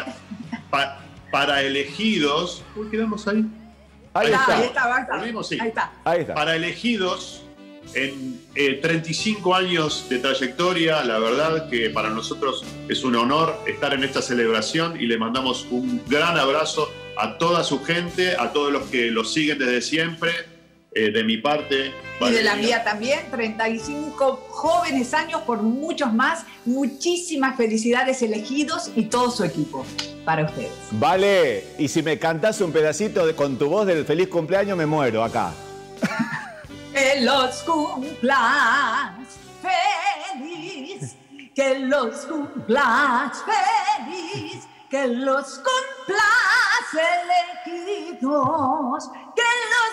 L: para elegidos... ¿Por qué quedamos ahí?
A: Ahí
L: está.
A: Ahí está.
L: Para elegidos, en 35 años de trayectoria, la verdad que para nosotros es un honor estar en esta celebración y le mandamos un gran abrazo a toda su gente, a todos los que los siguen desde siempre. De mi parte.
M: Y de la mía también, 35 jóvenes años por muchos más. Muchísimas felicidades, elegidos y todo su equipo para ustedes.
A: Vale, y si me cantás un pedacito con tu voz del feliz cumpleaños, me muero acá.
M: Que los cumplas feliz, que los cumplas feliz, que los cumplas elegidos, que los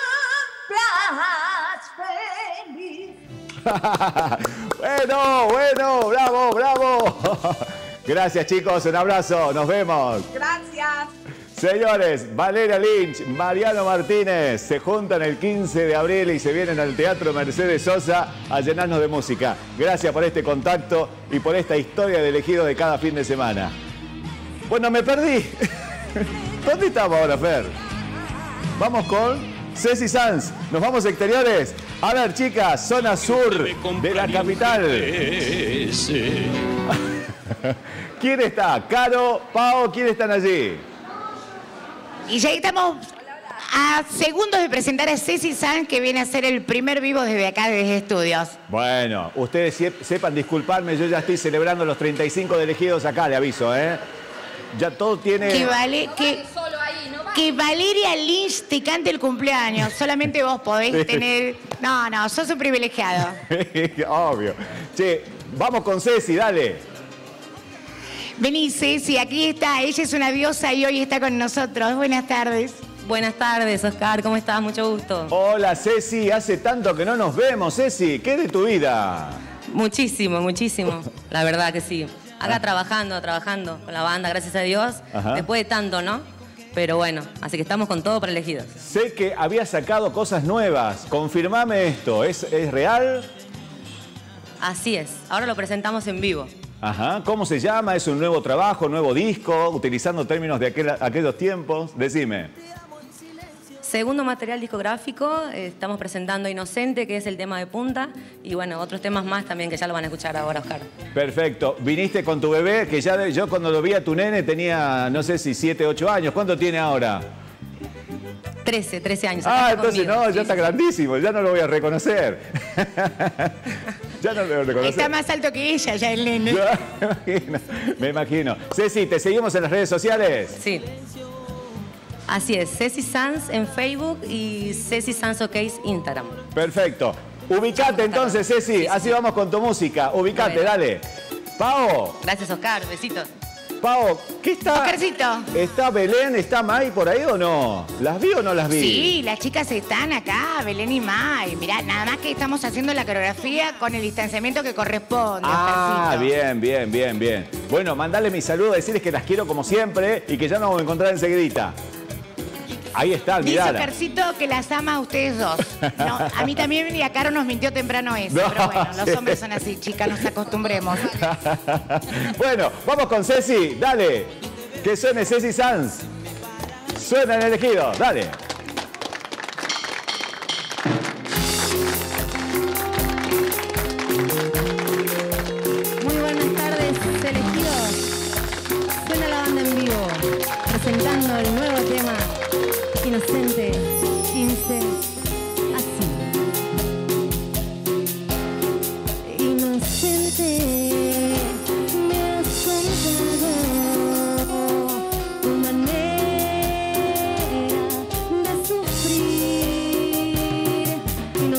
M: cumplas feliz.
A: Bueno, bravo. Gracias, chicos, un abrazo, nos vemos.
M: Gracias.
A: Señores, Valeria Lynch, Mariano Martínez se juntan el 15 de abril y se vienen al Teatro Mercedes Sosa a llenarnos de música. Gracias por este contacto y por esta historia de elegido de cada fin de semana. Bueno, me perdí. ¿Dónde estamos ahora, Fer? Vamos con Ceci Sanz. Nos vamos a exteriores. A ver, chicas, zona sur de la capital. ¿Quién está? Caro, Pao, ¿quién están allí?
G: Y ya estamos a segundos de presentar a Ceci Sanz, que viene a ser el primer vivo desde acá, desde estudios.
A: Bueno, ustedes sepan disculparme, yo ya estoy celebrando los 35 de elegidos acá, le aviso, ¿eh? Ya todo tiene...
G: Que Valeria Lynch te cante el cumpleaños. Solamente vos podés tener... No, sos un privilegiado.
A: Obvio. Che, vamos con Ceci, dale.
G: Vení, Ceci, aquí está. Ella es una diosa y hoy está con nosotros. Buenas tardes.
N: Buenas tardes, Oscar. ¿Cómo estás? Mucho gusto.
A: Hola, Ceci. Hace tanto que no nos vemos, Ceci. ¿Qué de tu vida?
N: Muchísimo. La verdad que sí. Acá trabajando con la banda, gracias a Dios.
A: Ajá.
N: Después de tanto, ¿no? Pero bueno, así que estamos con todo para elegidos.
A: Sé que había sacado cosas nuevas. Confirmame esto. ¿Es real?
N: Así es. Ahora lo presentamos en vivo.
A: Ajá. ¿Cómo se llama? ¿Es un nuevo trabajo, nuevo disco? Utilizando términos de aquellos tiempos. Decime.
N: Segundo material discográfico, estamos presentando Inocente, que es el tema de punta, y bueno, otros temas más también que ya lo van a escuchar ahora, Oscar.
A: Perfecto. Viniste con tu bebé, que ya yo cuando lo vi a tu nene tenía, no sé si 7, 8 años. ¿Cuánto tiene ahora?
N: 13 años.
A: Entonces no, ya está grandísimo, ya no lo voy a reconocer. Ya no lo voy a reconocer.
G: Está más alto que ella, ya el nene.
A: Me imagino. Ceci, ¿te seguimos en las redes sociales?
N: Sí. Así es, Ceci Sanz en Facebook y Ceci Sanz OK Instagram.
A: Perfecto. Ubicate entonces, Ceci. Así vamos con tu música. Ubicate,
N: Bueno.
A: dale. Pao.
N: Gracias, Oscar. Besitos.
A: Pao, ¿qué está?
G: Oscarcito.
A: ¿Está Belén, está May por ahí o no? ¿Las vi o no las vi?
G: Sí, las chicas están acá, Belén y May. Mirá, nada más que estamos haciendo la coreografía con el distanciamiento que corresponde,
A: Ah,
G: Oscarcito.
A: bien. Bueno, mandale mi saludo, decirles que las quiero como siempre y que ya nos vamos a encontrar enseguidita. Ahí está,
G: Dice
A: mirá.
G: Oscarcito que las ama a ustedes dos. No, a mí también y a Caro nos mintió temprano eso.
A: No,
G: pero bueno, los
A: sí.
G: hombres son así, chicas, nos acostumbremos.
A: Bueno, vamos con Ceci, dale. Que suene Ceci Sanz. Suena en el elegido, dale.
N: Muy buenas tardes, elegidos. Suena la banda en vivo, presentando el nuevo tema, Inocente, 15, así. Inocente, me has contado tu manera de sufrir y no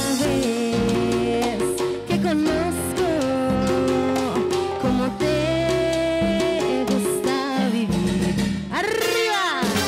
N: sabes que conozco cómo te gusta vivir. ¡Arriba!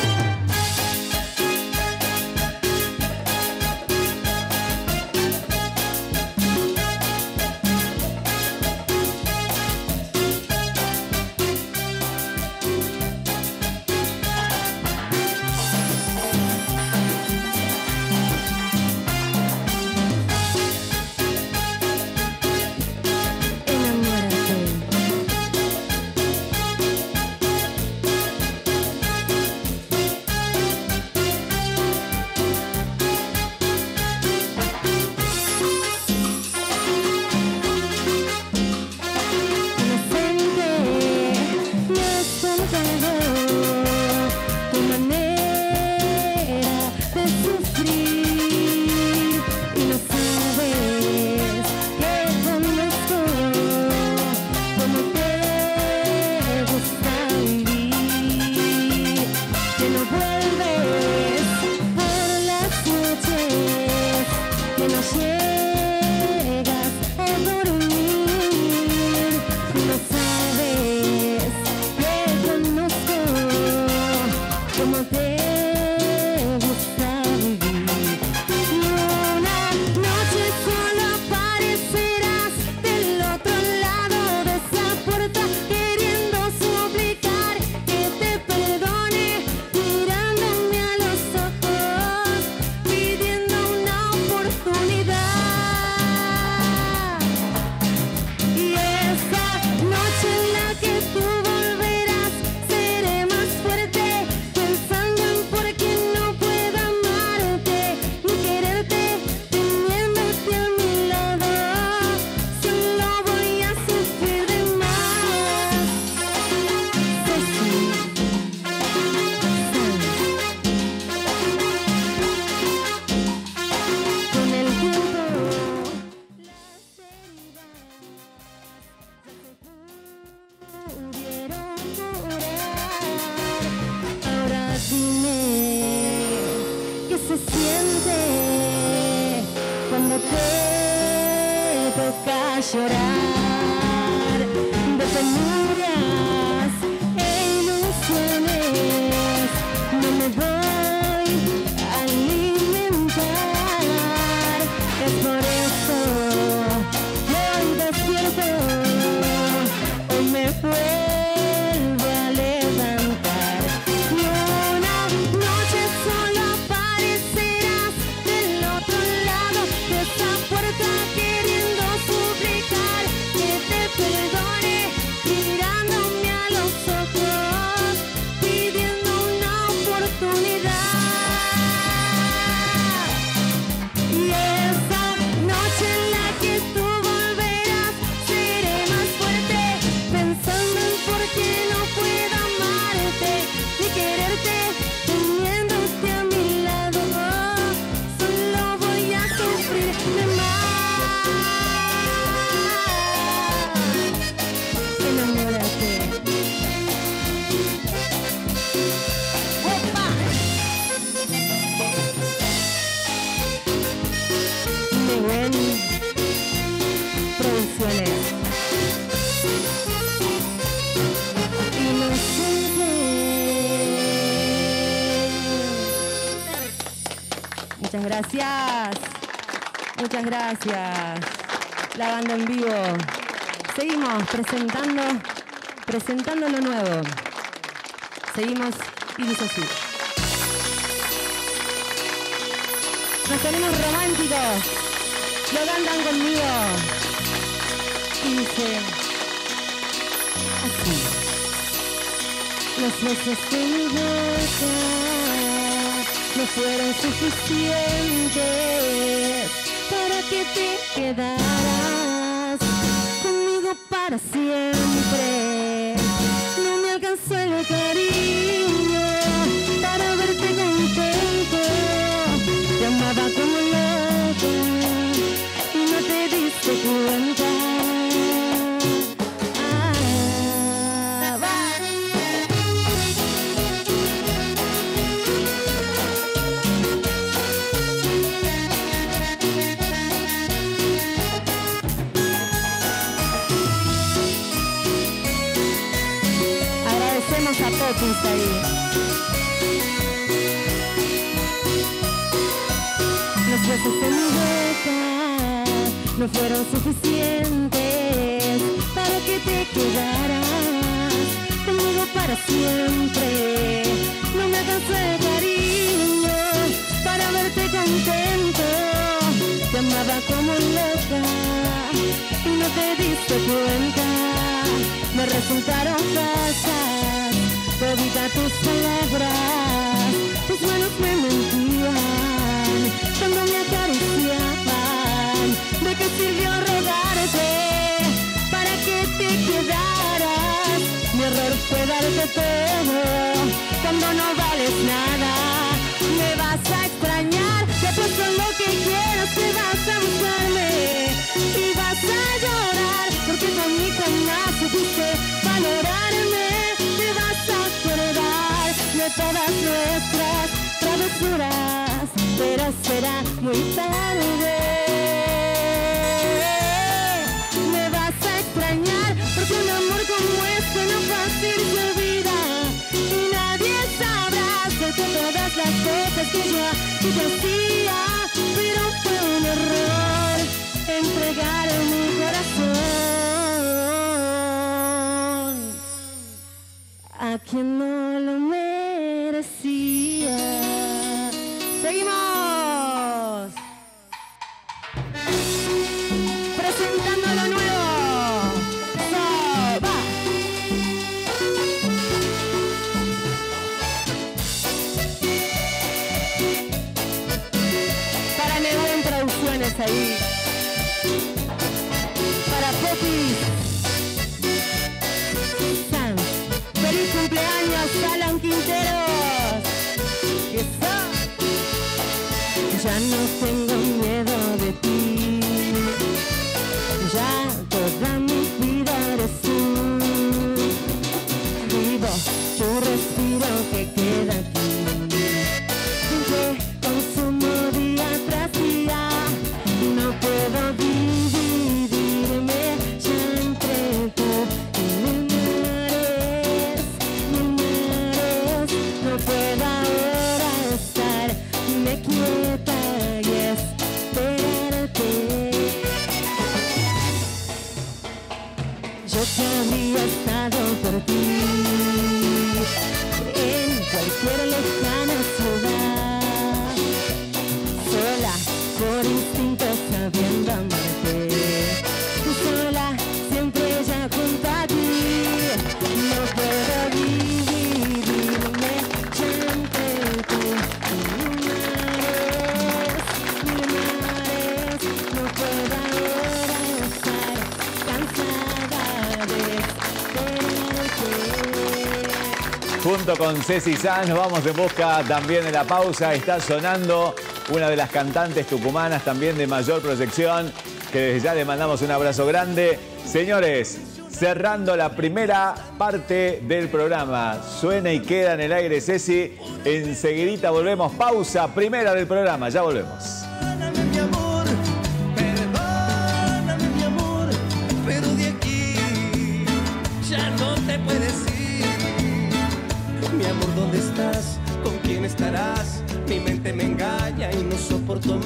N: se siente cuando te toca llorar de penurias e ilusiones. No me voy a alimentar, es por eso que hoy despierto, hoy me vuelvo a levantar. Y una noche solo aparecerás del otro lado de esa puerta queriendo suplicar gracias. Muchas gracias. La banda en vivo. Seguimos presentando lo nuevo. Seguimos y dice así. Nos ponemos románticos. Lo cantan conmigo. Y dice así. Los besos de mi boca no fueron suficientes para que te quedaras conmigo para siempre. No me alcanzó el cariño para verte contento. Te amaba como loco y no te diste cuenta. A Popis ahí. Los besos de mi boca no fueron suficientes para que te quedaras conmigo para siempre. No me alcanzó el cariño para verte contento. Te amaba como loca y no te diste cuenta. Me resultaron falsas toditas tus palabras. Tus manos me mentían cuando me acariciaban. ¿De qué sirvió rogarte para que te quedaras? Mi error fue darte todo cuando no vales nada. Me vas a extrañar, te puesto lo que quieras, te vas a buscarme y vas a llorar porque conmigo jamás supiste valorarme. Te vas a acordar de todas nuestras travesuras, pero será muy tarde. Me vas a extrañar porque un amor como este no fácil se olvida y nadie sabrá de todas las cosas que yo hacía, pero fue un error entregar mi corazón a quien no lo merecía. Seguimos presentando lo nuevo. Va. Para Neón Producciones ahí. Para Popis. Feliz cumpleaños, Alan Quinteros. Ya no tengo miedo de ti. Ya toda mi vida eres tú. Vivo tu respiro que queda aquí. Que consumo día tras día. No puedo dividirme ya entre tú y mi mares. No puedo ahora estarme quieta y esperarte. Yo que había estado por ti en cualquier lejana ciudad, sola por instinto sabiendo amarte, sola siempre ya junto a ti. No puedo dividirme ya entre tú y mi mares. No puedo ahora estar cansada de esperarte.
A: Junto con Ceci Sanz nos vamos en busca también de la pausa. Está sonando una de las cantantes tucumanas también de mayor proyección, que desde ya le mandamos un abrazo grande. Señores, cerrando la primera parte del programa. Suena y queda en el aire Ceci. Enseguidita volvemos. Pausa primera del programa. Ya volvemos.
E: Perdóname mi amor, pero de aquí ya no te puedes ir. Mi amor, ¿dónde estás? ¿Con quién estarás? Mi mente me engaña y no soporto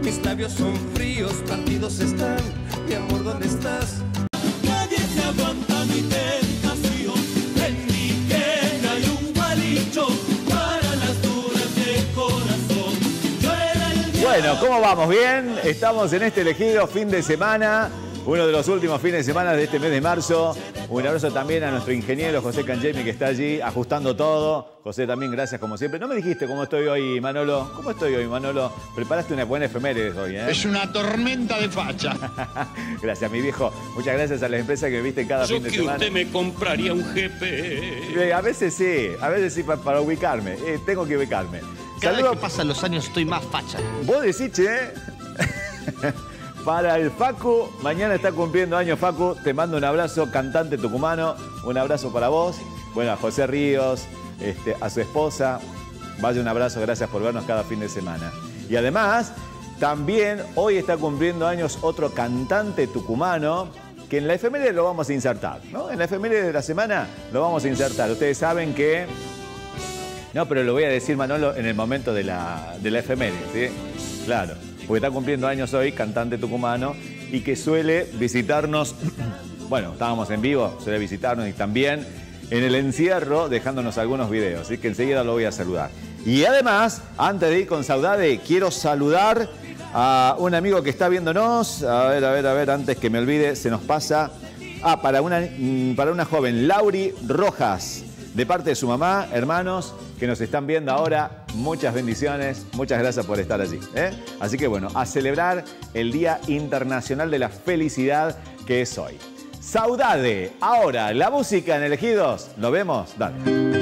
E: Mis labios son fríos, partidos están. Mi amor, ¿dónde estás? Nadie se aguanta mi tentación. En mi quena hay un palito para las duras de corazón. Yo era el
A: Bueno, ¿cómo vamos? ¿Bien? Estamos en este elegido fin de semana, uno de los últimos fines de semana de este mes de marzo. Un abrazo también a nuestro ingeniero José Cangemi, que está allí ajustando todo. José, también gracias como siempre. No me dijiste cómo estoy hoy, Manolo. ¿Cómo estoy hoy, Manolo? Preparaste una buena efemérides hoy, ¿eh?
C: Es una tormenta de facha.
A: Gracias, mi viejo. Muchas gracias a las empresas que viste cada fin de semana.
C: Usted me compraría un GPS.
A: A veces sí, para ubicarme. Tengo que ubicarme.
O: Cada vez que pasan los años estoy más facha.
A: Vos decís, che. Para el Facu, mañana está cumpliendo años Facu, te mando un abrazo, cantante tucumano, un abrazo para vos. Bueno, a José Ríos, a su esposa, vaya un abrazo, gracias por vernos cada fin de semana. Y además, también hoy está cumpliendo años otro cantante tucumano, que en la efeméride lo vamos a insertar, ¿no? En la efeméride de la semana lo vamos a insertar. Ustedes saben que... No, pero lo voy a decir, Manolo, en el momento de la efeméride, ¿sí? Claro. Porque está cumpliendo años hoy, cantante tucumano, y que suele visitarnos, bueno, estábamos en vivo, suele visitarnos y también en el encierro dejándonos algunos videos, así que enseguida lo voy a saludar. Y además, antes de ir con Saudade, quiero saludar a un amigo que está viéndonos, a ver, antes que me olvide, se nos pasa, para una joven, Lauri Rojas, de parte de su mamá, hermanos, que nos están viendo ahora, muchas bendiciones, muchas gracias por estar allí, ¿eh? Así que bueno, a celebrar el Día Internacional de la Felicidad que es hoy. Saudade, ahora la música en Elegidos, ¿lo vemos? Dale.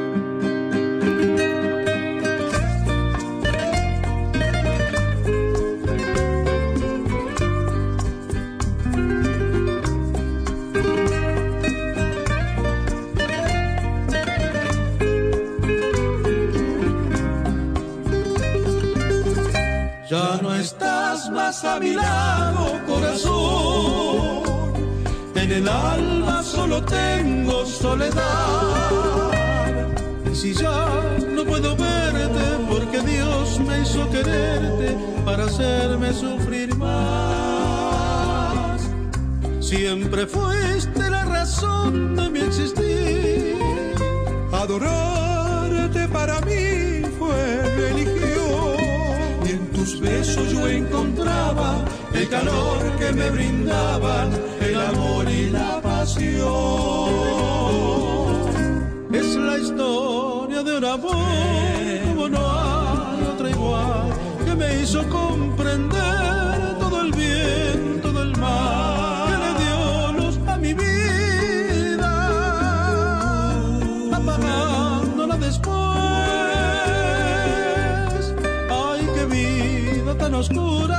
E: Ya no estás más a mi lado, corazón. En el alma solo tengo soledad. Y si ya no puedo verte, porque Dios me hizo quererte para hacerme sufrir más. Siempre fuiste la razón de mi existir. Adorarte para mí fue religión. Y en tus besos yo encontraba el calor que me brindaban el amor y la pasión. Es la historia de un amor como no hay otra igual, que me hizo comprender todo el bien, todo el mal, que le dio luz a mi vida, apagándola después. Tan oscura,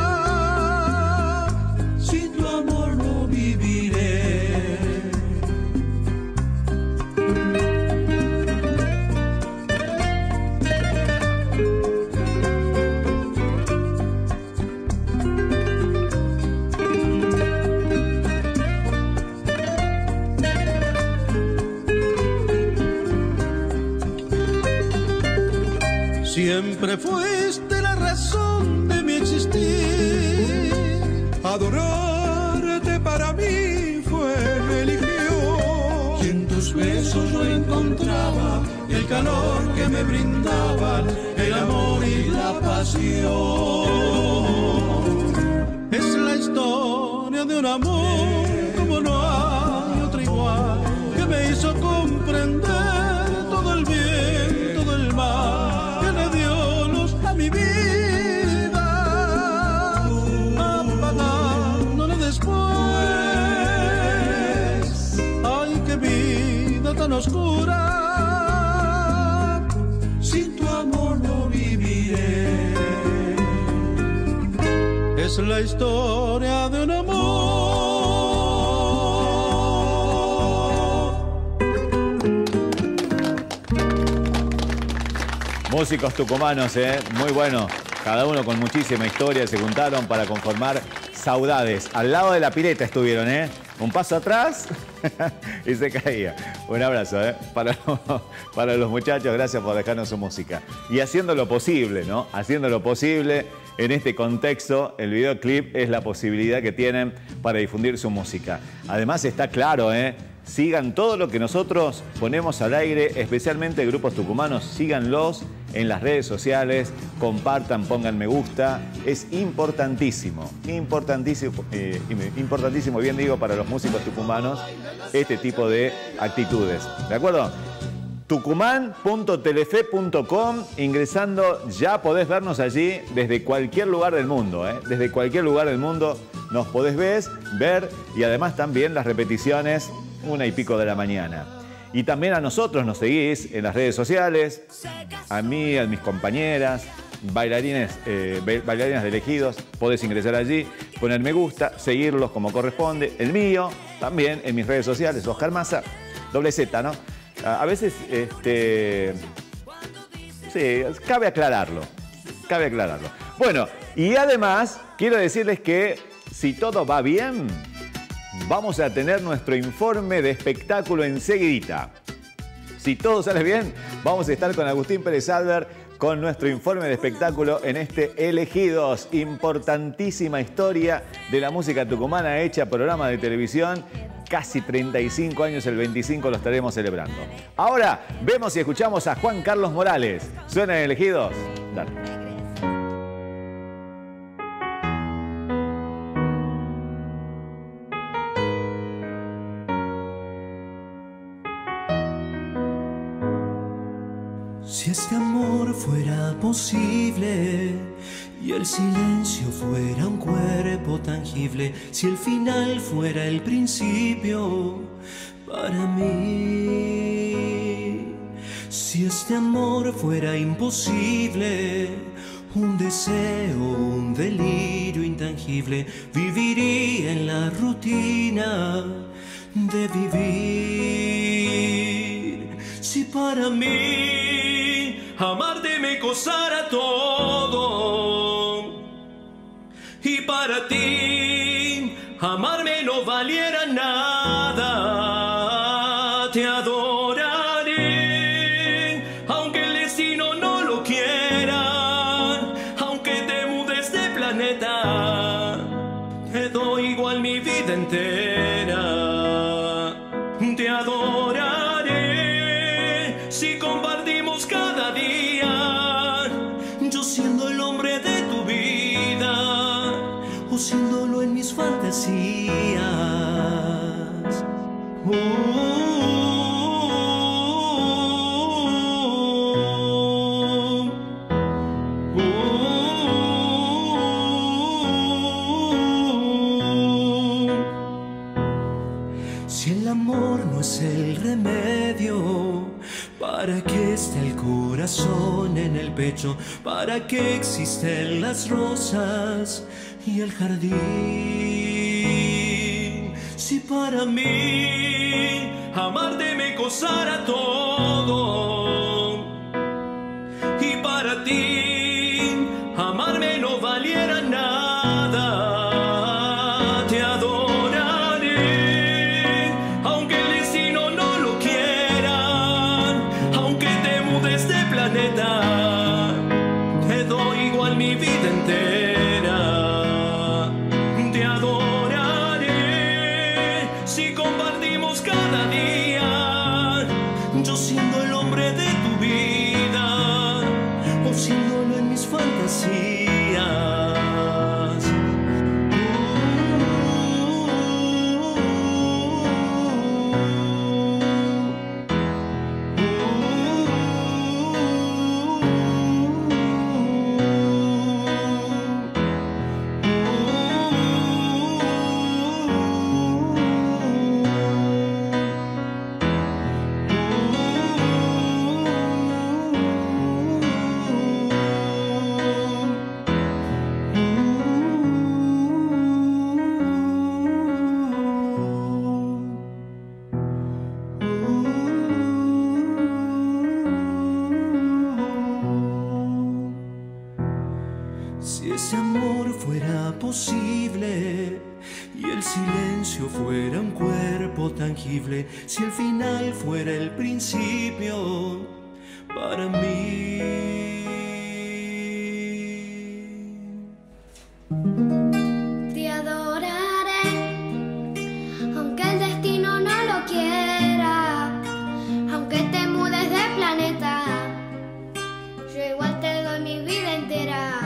E: sin tu amor no viviré. Siempre fuiste la razón de mi existir. Adorarte para mí fue religión. Y en tus besos yo encontraba el calor que me brindaban el amor y la pasión. Es la historia de un amor como no hay otra igual, que me hizo comprender todo el bien, todo el mal, que le dio luz a mi vida, apagándole después. Ay, qué vida tan oscura, sin tu amor no viviré. Es la historia de un amor.
A: Músicos tucumanos, muy bueno. Cada uno con muchísima historia se juntaron para conformar Saudades. Al lado de la pileta estuvieron, un paso atrás y se caía. Un abrazo, para los muchachos, gracias por dejarnos su música. Y haciendo lo posible, ¿no? Haciendo lo posible en este contexto, el videoclip es la posibilidad que tienen para difundir su música. Además está claro, sigan todo lo que nosotros ponemos al aire, especialmente grupos tucumanos, síganlos en las redes sociales, compartan, pongan me gusta. Es importantísimo, importantísimo, bien digo, para los músicos tucumanos, este tipo de actitudes. ¿De acuerdo? Tucumán.telefe.com, ingresando ya podés vernos allí desde cualquier lugar del mundo, desde cualquier lugar del mundo nos podés ver y además también las repeticiones 1:00 de la mañana. Y también a nosotros nos seguís en las redes sociales, a mí, a mis compañeras, bailarinas de Elegidos, podés ingresar allí, poner me gusta, seguirlos como corresponde, el mío, también en mis redes sociales, Oscar Massa, Z, ¿no? A veces, sí, cabe aclararlo. Bueno, y además, quiero decirles que si todo va bien, vamos a tener nuestro informe de espectáculo enseguidita. Si todo sale bien, vamos a estar con Agustín Pérez Albert con nuestro informe de espectáculo en este Elegidos. Importantísima historia de la música tucumana hecha programa de televisión. Casi 35 años, el 25 lo estaremos celebrando. Ahora vemos y escuchamos a Juan Carlos Morales. ¿Suenan Elegidos? Dale.
P: Si este amor fuera posible y el silencio fuera un cuerpo tangible, si el final fuera el principio para mí, si este amor fuera imposible, un deseo, un delirio intangible, viviría en la rutina de vivir. Si para mí amarte me costara todo y para ti amarme no valiera nada, te adoraré aunque el destino no lo quiera, aunque te mudes de planeta, te doy igual mi vida entera, te adoraré si compartimos cada día, yo siendo el hombre de tu vida o siéndolo en mis fantasías. Si el amor no es el remedio, ¿para qué está el corazón en el pecho? ¿Para qué existen las rosas y el jardín? Si para mí amarte me costara todo y para ti amarme no valiera nada, te adoraré aunque el destino no lo quiera, aunque te mudes de planeta, te doy igual mi vida entera, te adoraré si compartimos cada día, yo siendo el hombre de tu vida o siéndolo en mis fantasías. Si ese amor fuera posible y el silencio fuera un cuerpo tangible, si el final fuera el principio para mí.
I: Te adoraré, aunque el destino no lo quiera, aunque te mudes de planeta, yo igual te doy mi vida entera.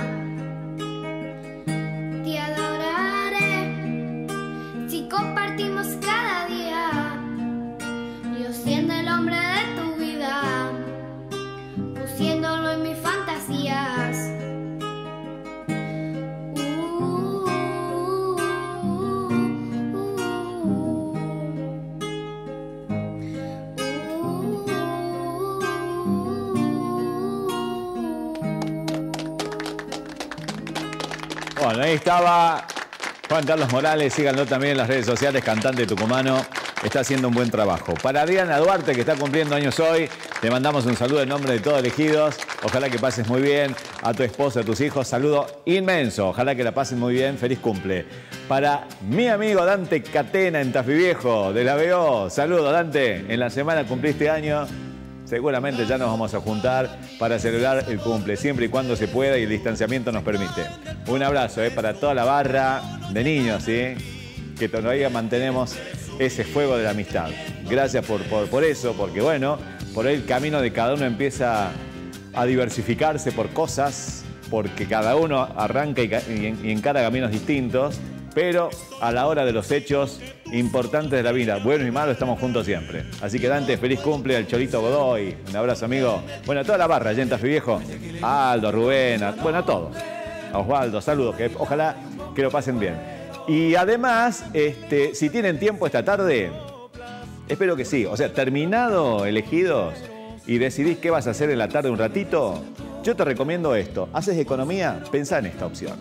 I: Te adoraré, si compartimos cada día, yo siendo el hombre de tu vida, pusiéndolo en mis fantasías.
A: Bueno, ahí estaba Juan Carlos Morales, síganlo también en las redes sociales, cantante tucumano, está haciendo un buen trabajo. Para Diana Duarte, que está cumpliendo años hoy, te mandamos un saludo en nombre de todos elegidos, ojalá que pases muy bien, a tu esposa, a tus hijos, saludo inmenso, ojalá que la pasen muy bien, feliz cumple. Para mi amigo Dante Catena en Tafí Viejo, de la BO, saludo Dante, en la semana cumpliste año. Seguramente ya nos vamos a juntar para celebrar el cumple, siempre y cuando se pueda y el distanciamiento nos permite. Un abrazo para toda la barra de niños, ¿sí? Que todavía mantenemos ese fuego de la amistad. Gracias por eso, porque bueno, por ahí el camino de cada uno empieza a diversificarse por cosas, porque cada uno arranca y encara caminos distintos, pero a la hora de los hechos importantes de la vida, buenos y malos, estamos juntos siempre. Así que Dante, feliz cumple al Cholito Godoy, un abrazo amigo. Bueno, a toda la barra, en Tafí Viejo, a Aldo, a Rubén, bueno, a todos. A Osvaldo, saludos, que ojalá que lo pasen bien. Y además, si tienen tiempo esta tarde, espero que sí. O sea, terminado Elegidos y decidís qué vas a hacer en la tarde un ratito, yo te recomiendo esto. ¿Haces economía? Pensá en esta opción.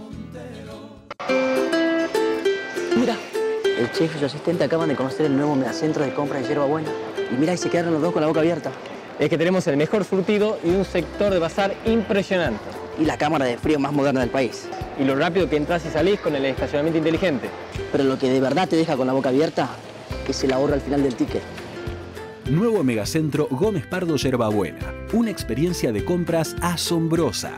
Q: Mira, el chef y su asistente acaban de conocer el nuevo megacentro de compra de Yerba Buena. Y mira, y se quedaron los dos con la boca abierta.
R: Es que tenemos el mejor surtido y un sector de bazar impresionante.
Q: Y la cámara de frío más moderna del país.
R: Y lo rápido que entras y salís con el estacionamiento inteligente.
Q: Pero lo que de verdad te deja con la boca abierta es el ahorro al final del ticket.
S: Nuevo megacentro Gómez Pardo Yerba Buena. Una experiencia de compras asombrosa.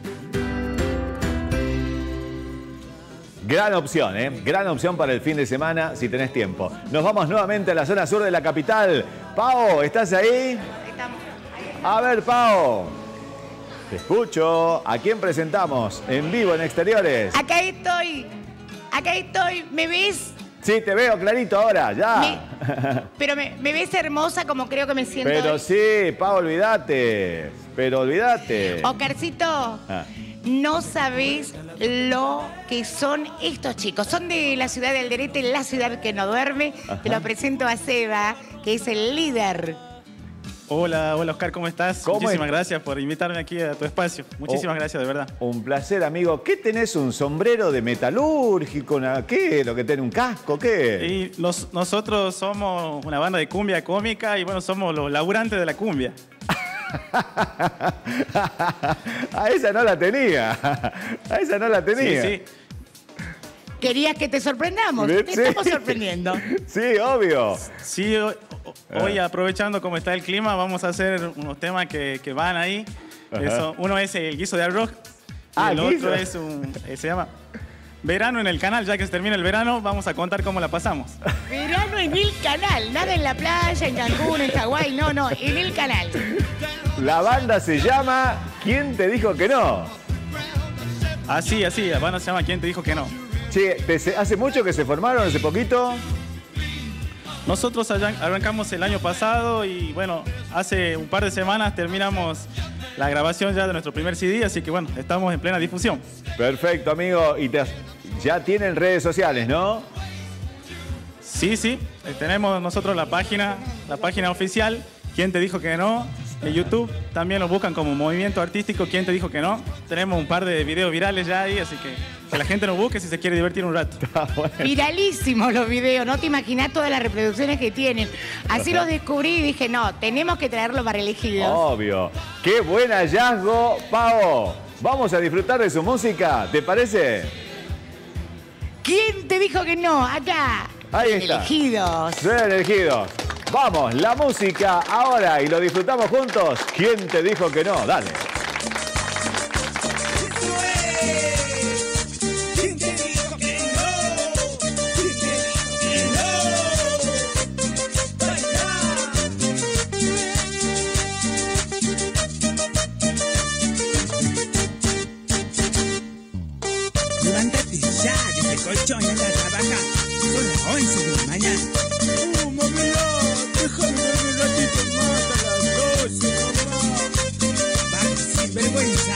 A: Gran opción, ¿eh? Gran opción para el fin de semana, si tenés tiempo. Nos vamos nuevamente a la zona sur de la capital. Pao, ¿estás ahí?
G: Estamos.
A: A ver, Pao. Te escucho. ¿A quién presentamos? En vivo, en Exteriores.
G: Acá estoy. ¿Me ves?
A: Sí, te veo clarito ahora, ya.
G: Pero me ves hermosa como creo que me siento.
A: Pero sí, Pao, olvídate.
G: Oscarcito. No sabés lo que son estos chicos. Son de la ciudad de Alderete, la ciudad que no duerme. Ajá. Te lo presento a Seba, que es el líder.
T: Hola Oscar, ¿cómo estás? Muchísimas gracias por invitarme aquí a tu espacio. Muchísimas gracias, de verdad.
A: Un placer, amigo. ¿Qué tenés? ¿Un sombrero de metalúrgico? ¿Qué? ¿Lo que tiene un casco? ¿Qué?
T: Y nosotros somos una banda de cumbia cómica y bueno, somos los laburantes de la cumbia.
A: A esa no la tenía.
T: Sí.
G: ¿Querías que te sorprendamos? Te estamos sorprendiendo.
A: Sí, obvio.
T: Sí, hoy aprovechando cómo está el clima, vamos a hacer unos temas que van ahí. Uno es el guiso de arroz. Y el otro es se llama Verano en el Canal. Ya que se termina el verano, vamos a contar cómo la pasamos.
G: Verano en el Canal. Nada en la playa, en Cancún, en Hawái. No, en el Canal.
A: La banda se llama ¿Quién te dijo que no?
T: Así, la banda se llama ¿Quién te dijo que no?
A: Sí, ¿hace mucho que se formaron? ¿Hace poquito?
T: Nosotros arrancamos el año pasado y bueno, hace un par de semanas terminamos la grabación ya de nuestro primer CD, así que bueno, estamos en plena difusión.
A: Perfecto, amigo. Y ya tienen redes sociales, ¿no?
T: Sí. Tenemos nosotros la página oficial, ¿Quién te dijo que no? En YouTube también nos buscan como Movimiento Artístico ¿Quién te dijo que no? Tenemos un par de videos virales ya ahí, así que la gente nos busque si se quiere divertir un rato.
A: Bueno.
G: Viralísimos los videos, no te imaginas todas las reproducciones que tienen. Así los descubrí y dije, no, tenemos que traerlo para Elegidos.
A: Obvio. ¡Qué buen hallazgo, Pao! Vamos a disfrutar de su música, ¿te parece?
G: ¿Quién te dijo que no? Acá.
A: Ahí está.
G: Elegidos.
A: Elegidos. Vamos, la música ahora y lo disfrutamos juntos. ¿Quién te dijo que no? Dale.
E: ¿Quién
U: colchón anda a trabajar. Son las 11 de la mañana.
E: Mamá, déjame dormir un ratito más a las 12, mamá.
U: Vamos, sin vergüenza.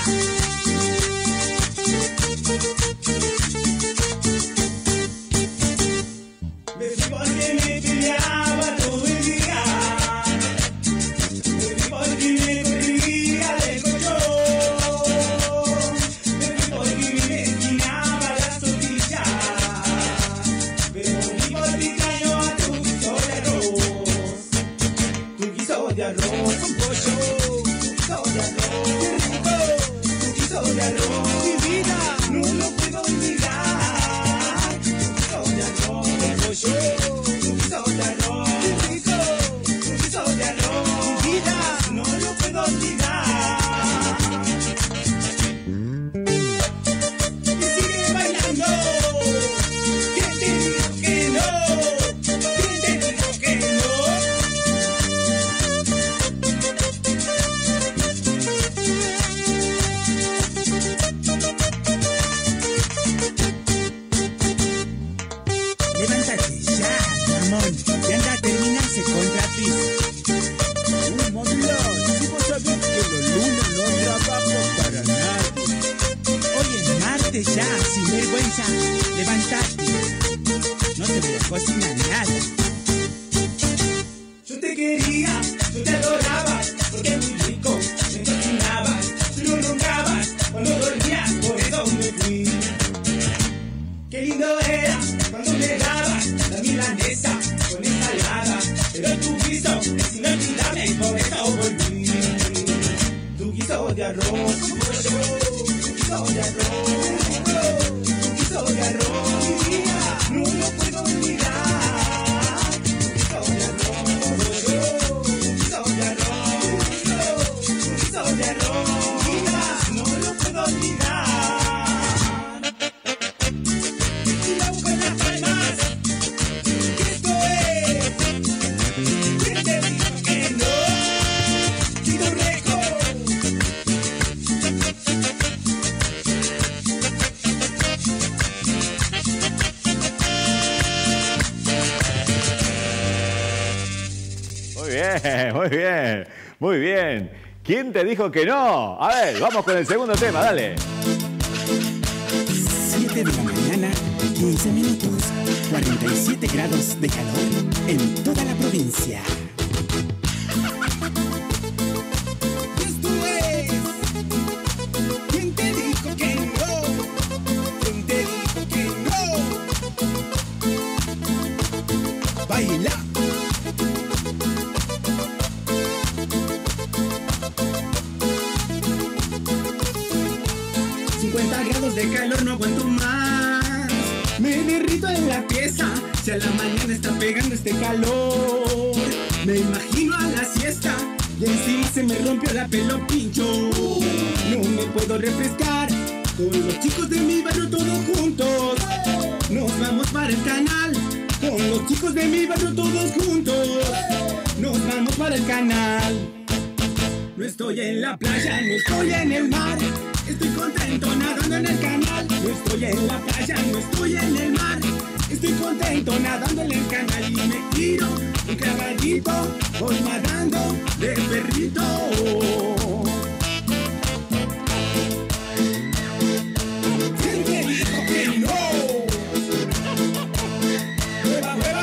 E: Me fui porque me peleaba todo el día. Me fui porque me corría de colchón. Me fui porque me esquinaba las tortillas. Me volví por mi caño a tu guiso de arroz. Tu guiso de arroz con pollo. Tu guiso de arroz, qué rico. Tu guiso de arroz, mi vida, no lo puedo olvidar. Tu guiso de arroz con pollo. Tu guiso de arroz, qué rico. Tu guiso de arroz, mi vida, no lo puedo olvidar. Y sigue bailando. ¿Quién te dijo que no? ¿Quién te dijo que no?
U: Levántate ya, Ramón. Y anda a terminarse contra ti.
E: Mamá, si vos sabés que los lunes no trabajo para nadie.
U: Hoy es martes ya, sin vergüenza. Levántate. No te voy a cocinar nada.
E: Yo te quería, yo te adoraba, porque muy rico me cocinabas. Tú no roncabas cuando dormías, por eso me fui. Qué lindo era cuando me dabas la milanesa con ensalada. Pero tu guiso es inolvidable y por eso volví. Tu guiso de arroz con pollo, tu guiso de arroz, tu guiso de arroz, mi vida, no lo puedo olvidar. Tu guiso de arroz con pollo, tu guiso de arroz, tu guiso de arroz, mi vida, no lo puedo olvidar. Y la busco en las palmas, que esto es. ¿Quién te dijo que no? Chido Rejo.
A: Muy bien, muy bien, muy bien. ¿Quién te dijo que no? A ver, vamos con el segundo tema, dale.
U: 7 de la mañana, 15 minutos. 47 grados de calor en toda la provincia.
E: Esto es. ¿Quién te dijo que no? ¿Quién te dijo que no? Baila.
U: De calor no aguanto más. Me derrito en la pieza. Si a la mañana está pegando este calor. Me imagino a la siesta y encima se me rompió la pelo pincho. No me puedo refrescar. Con los chicos de mi barrio todos juntos. Nos vamos para el canal. Con los chicos de mi barrio todos juntos. Nos vamos para el canal. No estoy en la playa, no estoy en el mar. Estoy contento nadando en el canal. No estoy en la playa, no estoy en el mar. Estoy contento nadando en el canal. Y me tiro un clavadito, voy nadando de perrito. ¿Quién te dijo que no? ¡Mueva, mueva!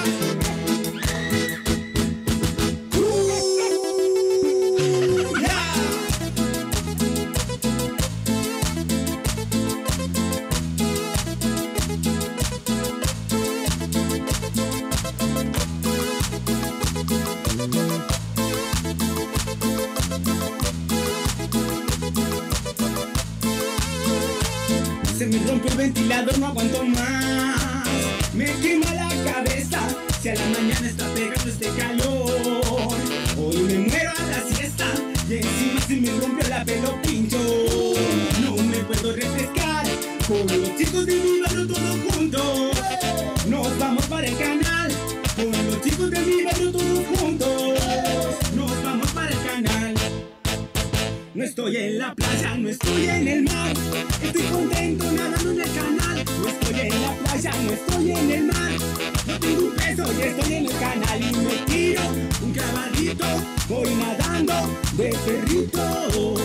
U: Se me rompe el ventilador, no aguanto más. Me quema la cabeza. Si a la mañana está pegando este calor. Hoy me muero a la siesta. Y encima se me rompió la pelo pincho. No me puedo refrescar. Con los chicos de mi barrio todos juntos. Nos vamos para el canal. Con los chicos de mi barrio todos juntos. Nos vamos para el canal. No estoy en la playa, no estoy en el mar. Estoy contento nadando en el canal. No estoy en la playa, ya no estoy en el mar. No tengo un peso y estoy en el canal y me tiro un clavadito, voy nadando de perrito.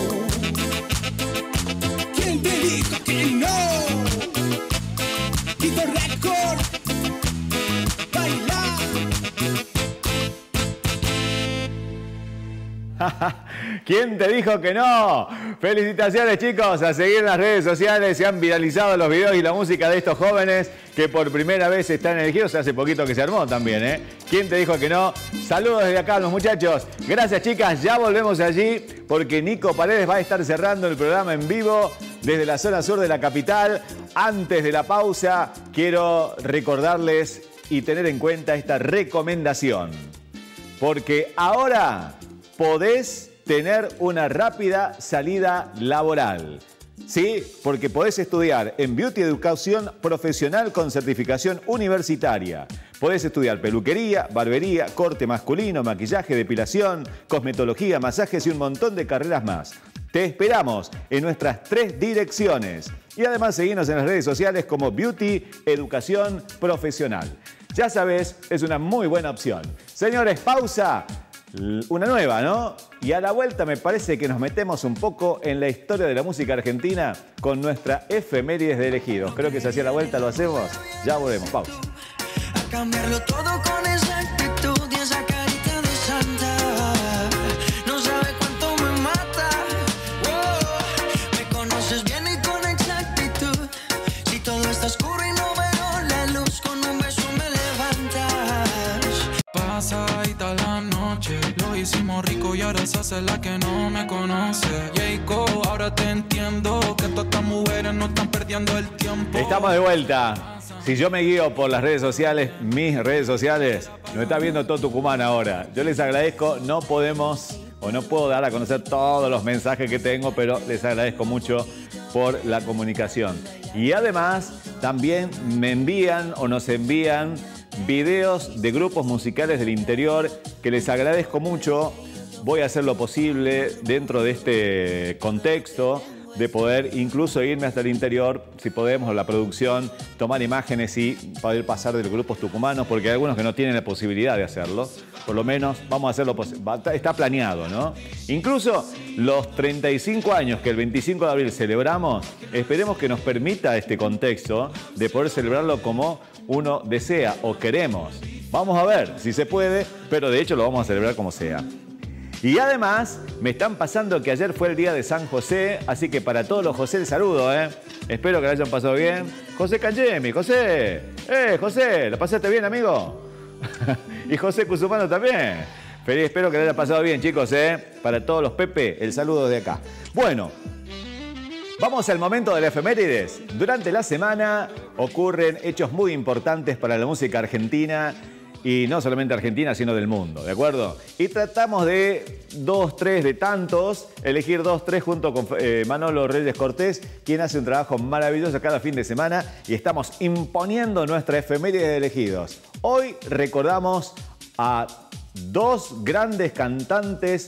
U: ¿Quién te dijo que no? Quito Record, baila.
A: ¿Quién te dijo que no? Felicitaciones, chicos, a seguir en las redes sociales. Se han viralizado los videos y la música de estos jóvenes que por primera vez están elegidos. Hace poquito que se armó también, ¿eh? ¿Quién te dijo que no? Saludos desde acá a los muchachos. Gracias, chicas. Ya volvemos allí porque Nico Paredes va a estar cerrando el programa en vivo desde la zona sur de la capital. Antes de la pausa, quiero recordarles y tener en cuenta esta recomendación. Porque ahora podés tener una rápida salida laboral. Sí, porque podés estudiar en Beauty Educación Profesional con certificación universitaria. Podés estudiar peluquería, barbería, corte masculino, maquillaje, depilación, cosmetología, masajes y un montón de carreras más. Te esperamos en nuestras 3 direcciones. Y además seguinos en las redes sociales como Beauty Educación Profesional. Ya sabes, es una muy buena opción. Señores, pausa. Una nueva, ¿no? Y a la vuelta me parece que nos metemos un poco en la historia de la música argentina con nuestra efemérides de elegidos. Creo que si hacía la vuelta lo hacemos. Ya volvemos. Pausa.
B: A cambiarlo todo con esa actitud y esa carita de santa. No sabe cuánto me mata. Oh, me conoces bien y con exactitud. Si todo está oscuro y no veo la luz, con un beso me levantas.
V: Pasadita la noche, lo hicimos rico y ahora se hace la que no me conoce. Jacob, ahora te entiendo que todas estas mujeres no están perdiendo el tiempo.
A: Estamos de vuelta. Si yo me guío por las redes sociales, mis redes sociales, nos está viendo todo Tucumán ahora. Yo les agradezco, no podemos o no puedo dar a conocer todos los mensajes que tengo, pero les agradezco mucho por la comunicación. Y además, también me envían o nos envían videos de grupos musicales del interior que les agradezco mucho. Voy a hacer lo posible dentro de este contexto de poder incluso irme hasta el interior, si podemos, la producción, tomar imágenes y poder pasar de los grupos tucumanos, porque hay algunos que no tienen la posibilidad de hacerlo. Por lo menos vamos a hacerlo posible. Está planeado, ¿no? Incluso los 35 años que el 25 de abril celebramos, esperemos que nos permita este contexto de poder celebrarlo como uno desea o queremos. Vamos a ver si se puede, pero de hecho lo vamos a celebrar como sea. Y además, me están pasando que ayer fue el día de San José, así que para todos los José el saludo, ¿eh? Espero que lo hayan pasado bien. José Cangemi, José. José, ¿lo pasaste bien, amigo? Y José Cusumano también. Feliz, espero que lo hayan pasado bien, chicos, ¿eh? Para todos los Pepe, el saludo de acá. Bueno, vamos al momento de la efemérides. Durante la semana ocurren hechos muy importantes para la música argentina. Y no solamente Argentina, sino del mundo, ¿de acuerdo? Y tratamos de 2, 3 de tantos, elegir 2, 3 junto con Manolo Reyes Cortés, quien hace un trabajo maravilloso cada fin de semana y estamos imponiendo nuestra efeméride de elegidos. Hoy recordamos a 2 grandes cantantes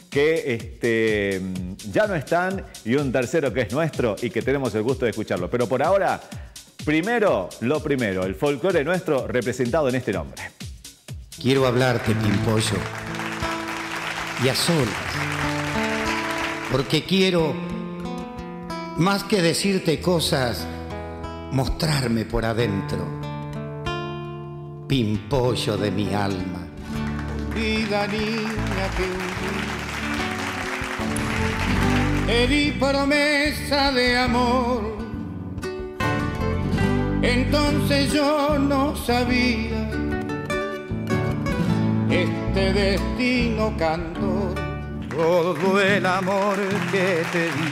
A: que ya no están y un tercero que es nuestro y que tenemos el gusto de escucharlo. Pero por ahora, primero, lo primero, el folclore nuestro representado en este nombre.
W: Quiero hablarte, Pimpollo, y a solas, porque quiero, más que decirte cosas, mostrarme por adentro. Pimpollo de mi alma.
K: Vida niña que te di promesa de amor. Entonces yo no sabía este destino cantor, todo el amor que te di.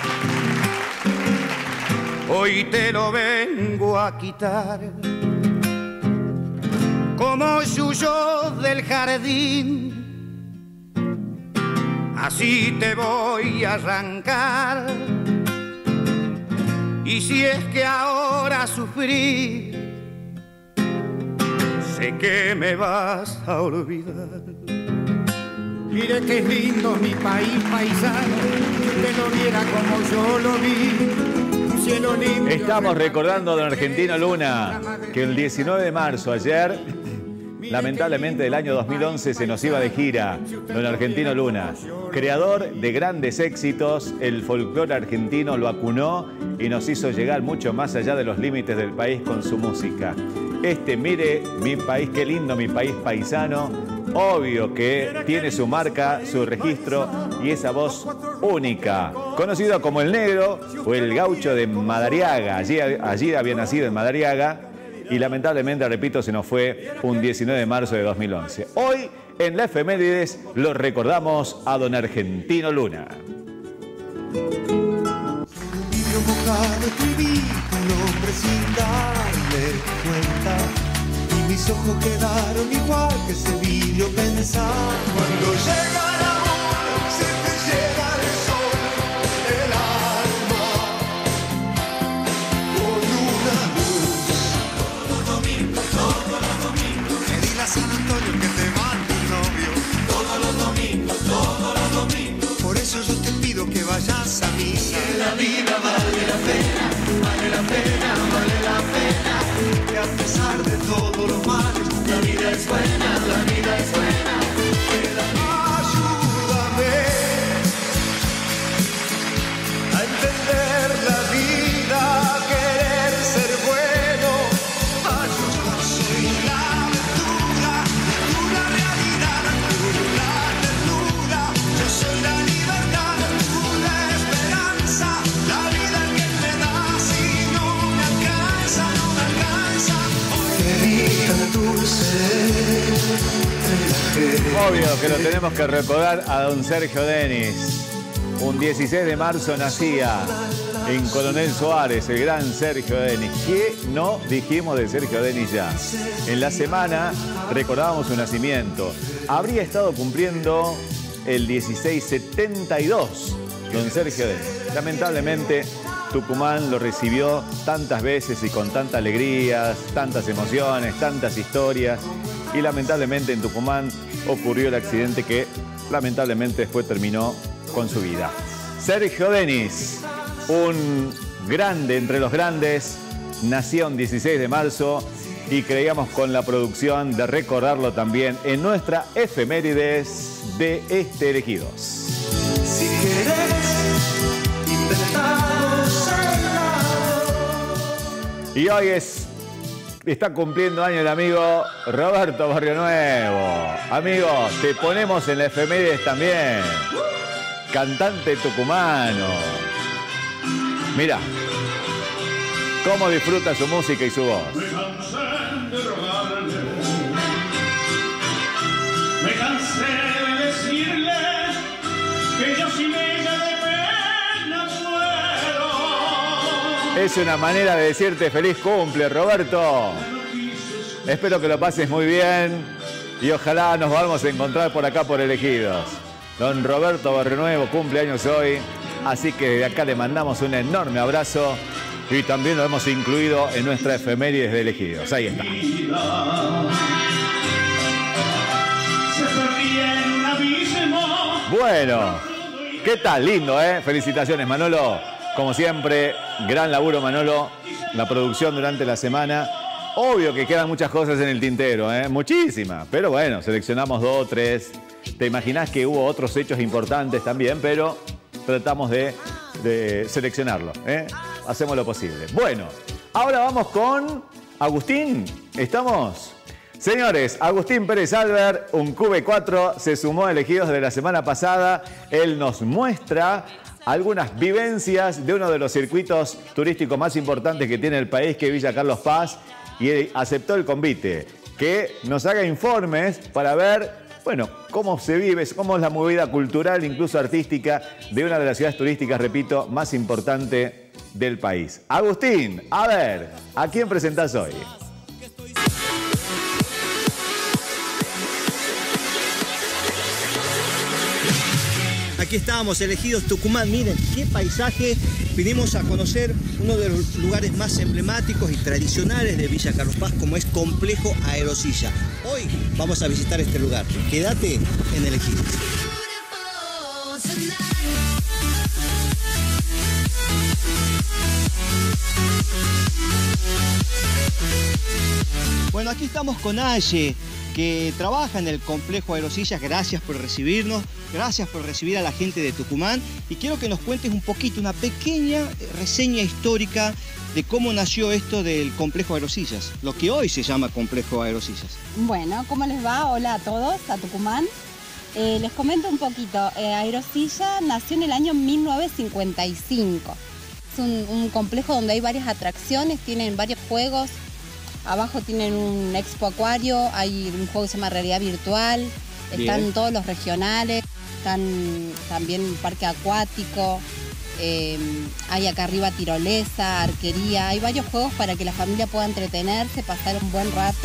K: Hoy te lo vengo a quitar, como suyo del jardín, así te voy a arrancar. Y si es que ahora sufrí, sé que me vas a olvidar. Mire que es lindo mi país paisano, que lo viera como yo lo vi.
E: cielo limpio.
A: Estamos recordando a don Argentino Luna, que el 19 de marzo, ayer, lamentablemente del año 2011, se nos iba de gira. Don Argentino Luna, creador de grandes éxitos, el folclore argentino lo acunó y nos hizo llegar mucho más allá de los límites del país con su música. Mire, mi país, qué lindo, mi país paisano, obvio que tiene su marca, su registro y esa voz única. Conocido como el Negro o el Gaucho de Madariaga, allí había nacido en Madariaga y lamentablemente, repito, se nos fue un 19 de marzo de 2011. Hoy, en la efemérides, lo recordamos a don Argentino Luna.
E: Vidrio mojado escribí tu nombre sin darle cuenta y mis ojos quedaron igual que ese vidrio pensando. Cuando llega el amor se te llega el sol el alma con una luz. Todos los domingos le di a San Antonio que te mande un novio. Todos los domingos por eso yo te pido que vayas a misa. Que la vida vale la pena, vale la pena, vale la pena. Que a pesar de todos los males, la vida es buena, la vida es buena. Ayúdame a entender la vida, a querer ser bueno. Yo soy la aventura, tú la realidad, tú la ternura. Yo soy la libertad, tú la esperanza. La vida que me das y no me alcanza, no me alcanza. Qué vida dulce.
A: Obvio que lo tenemos que recordar a don Sergio Denis. Un 16 de marzo nacía en Coronel Suárez, el gran Sergio Denis. ¿Qué no dijimos de Sergio Denis ya? En la semana recordábamos su nacimiento. Habría estado cumpliendo el 1672, don Sergio Denis. Lamentablemente, Tucumán lo recibió tantas veces y con tanta alegría, tantas emociones, tantas historias. Y lamentablemente en Tucumán ocurrió el accidente que lamentablemente después terminó con su vida. Sergio Denis, un grande entre los grandes, nació un 16 de marzo y creíamos con la producción de recordarlo también en nuestra efemérides de Elegidos.
E: Si querés, intentamos
A: Y hoy está cumpliendo año el amigo Roberto Barrio Nuevo. Amigo, te ponemos en la efemérides también. Cantante tucumano. Mira cómo disfruta su música y su voz.
C: Me cansé de decirle que yo sin ella de pena muero.
A: Es una manera de decirte feliz cumple, Roberto. Espero que lo pases muy bien y ojalá nos vamos a encontrar por acá por Elegidos. Don Roberto Barrionuevo cumple años hoy, así que de acá le mandamos un enorme abrazo y también lo hemos incluido en nuestra efemérides de Elegidos. Ahí está. Bueno, ¿qué tal? Lindo, ¿eh? Felicitaciones, Manolo. Como siempre, gran laburo, Manolo. La producción durante la semana. Obvio que quedan muchas cosas en el tintero, ¿eh? Muchísimas. Pero bueno, seleccionamos 2 o 3. Te imaginás que hubo otros hechos importantes también, pero tratamos de seleccionarlo, ¿eh? Hacemos lo posible. Bueno, ahora vamos con Agustín. ¿Estamos? Señores, Agustín Pérez Albert, un QB4, se sumó a Elegidos de la semana pasada. Él nos muestra algunas vivencias de uno de los circuitos turísticos más importantes que tiene el país, que es Villa Carlos Paz, y aceptó el convite. Que nos haga informes para ver, bueno, cómo se vive, cómo es la movida cultural, incluso artística, de una de las ciudades turísticas, repito, más importante del país. Agustín, a ver, ¿a quién presentás hoy?
D: Aquí estábamos, Elegidos Tucumán. Miren qué paisaje. Vinimos a conocer uno de los lugares más emblemáticos y tradicionales de Villa Carlos Paz, como es Complejo Aerosilla. Hoy vamos a visitar este lugar. Quédate en Elegidos. Bueno, aquí estamos con Aye, que trabaja en el complejo Aerosillas. Gracias por recibirnos, gracias por recibir a la gente de Tucumán. Y quiero que nos cuentes un poquito, una pequeña reseña histórica de cómo nació esto del complejo Aerosillas, lo que hoy se llama complejo Aerosillas.
F: Bueno, ¿cómo les va? Hola a todos, a Tucumán. Les comento un poquito. Aerosilla nació en el año 1955. Es un complejo donde hay varias atracciones, tienen varios juegos. Abajo tienen un expo acuario, hay un juego que se llama realidad virtual, están
D: Bien.
F: todos los regionales, están también un parque acuático, hay acá arriba tirolesa, arquería, hay varios juegos para que la familia pueda entretenerse, pasar un buen rato.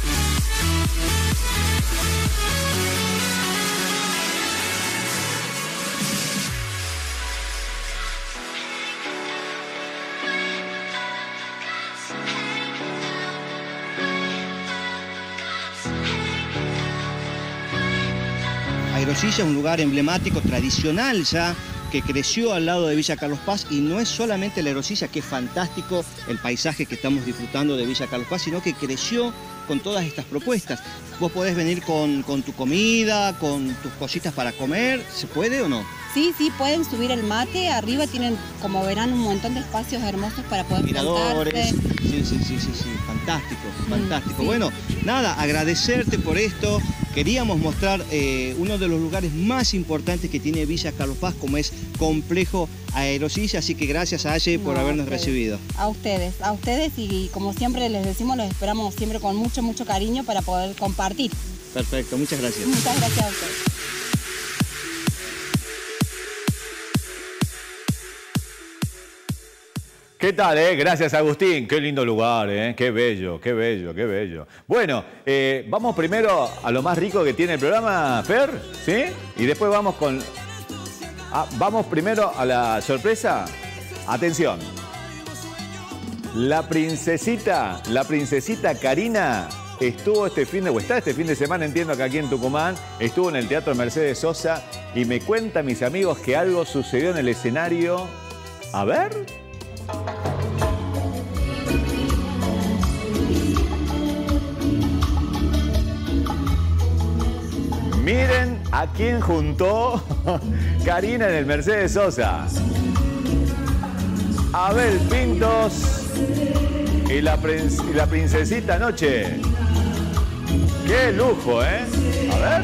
D: Aerosilla es un lugar emblemático, tradicional ya, que creció al lado de Villa Carlos Paz, y no es solamente la Aerosilla, que es fantástico el paisaje que estamos disfrutando de Villa Carlos Paz, sino que creció con todas estas propuestas. Vos podés venir con tu comida, con tus cositas para comer, ¿se puede o no?
F: Sí, pueden subir el mate, arriba tienen, como verán, un montón de espacios hermosos para poder
D: Miradores,
F: sentarse.
D: sí, fantástico. Bueno, nada, agradecerte por esto. Queríamos mostrar uno de los lugares más importantes que tiene Villa Carlos Paz, como es Complejo Aerosilla, así que gracias a Aye por habernos recibido.
F: A ustedes y como siempre les decimos, los esperamos siempre con mucho cariño para poder compartir.
D: Perfecto, muchas gracias.
F: Muchas gracias a ustedes.
A: ¿Qué tal, Gracias, Agustín. Qué lindo lugar, Qué bello. Bueno, vamos primero a lo más rico que tiene el programa, Fer, ¿sí? Y después vamos con... vamos primero a la sorpresa. Atención. La princesita Karina estuvo está este fin de semana, entiendo que aquí en Tucumán, estuvo en el Teatro Mercedes Sosa y me cuentan mis amigos que algo sucedió en el escenario. A ver... Miren a quién juntó Karina en el Mercedes Sosa. Abel Pintos y la princesita Noche. ¡Qué lujo, A ver...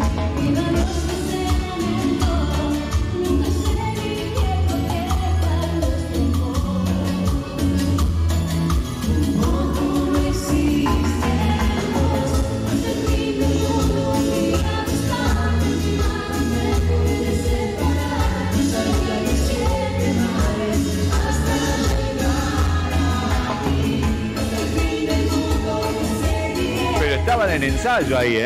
A: Estaban en ensayo ahí,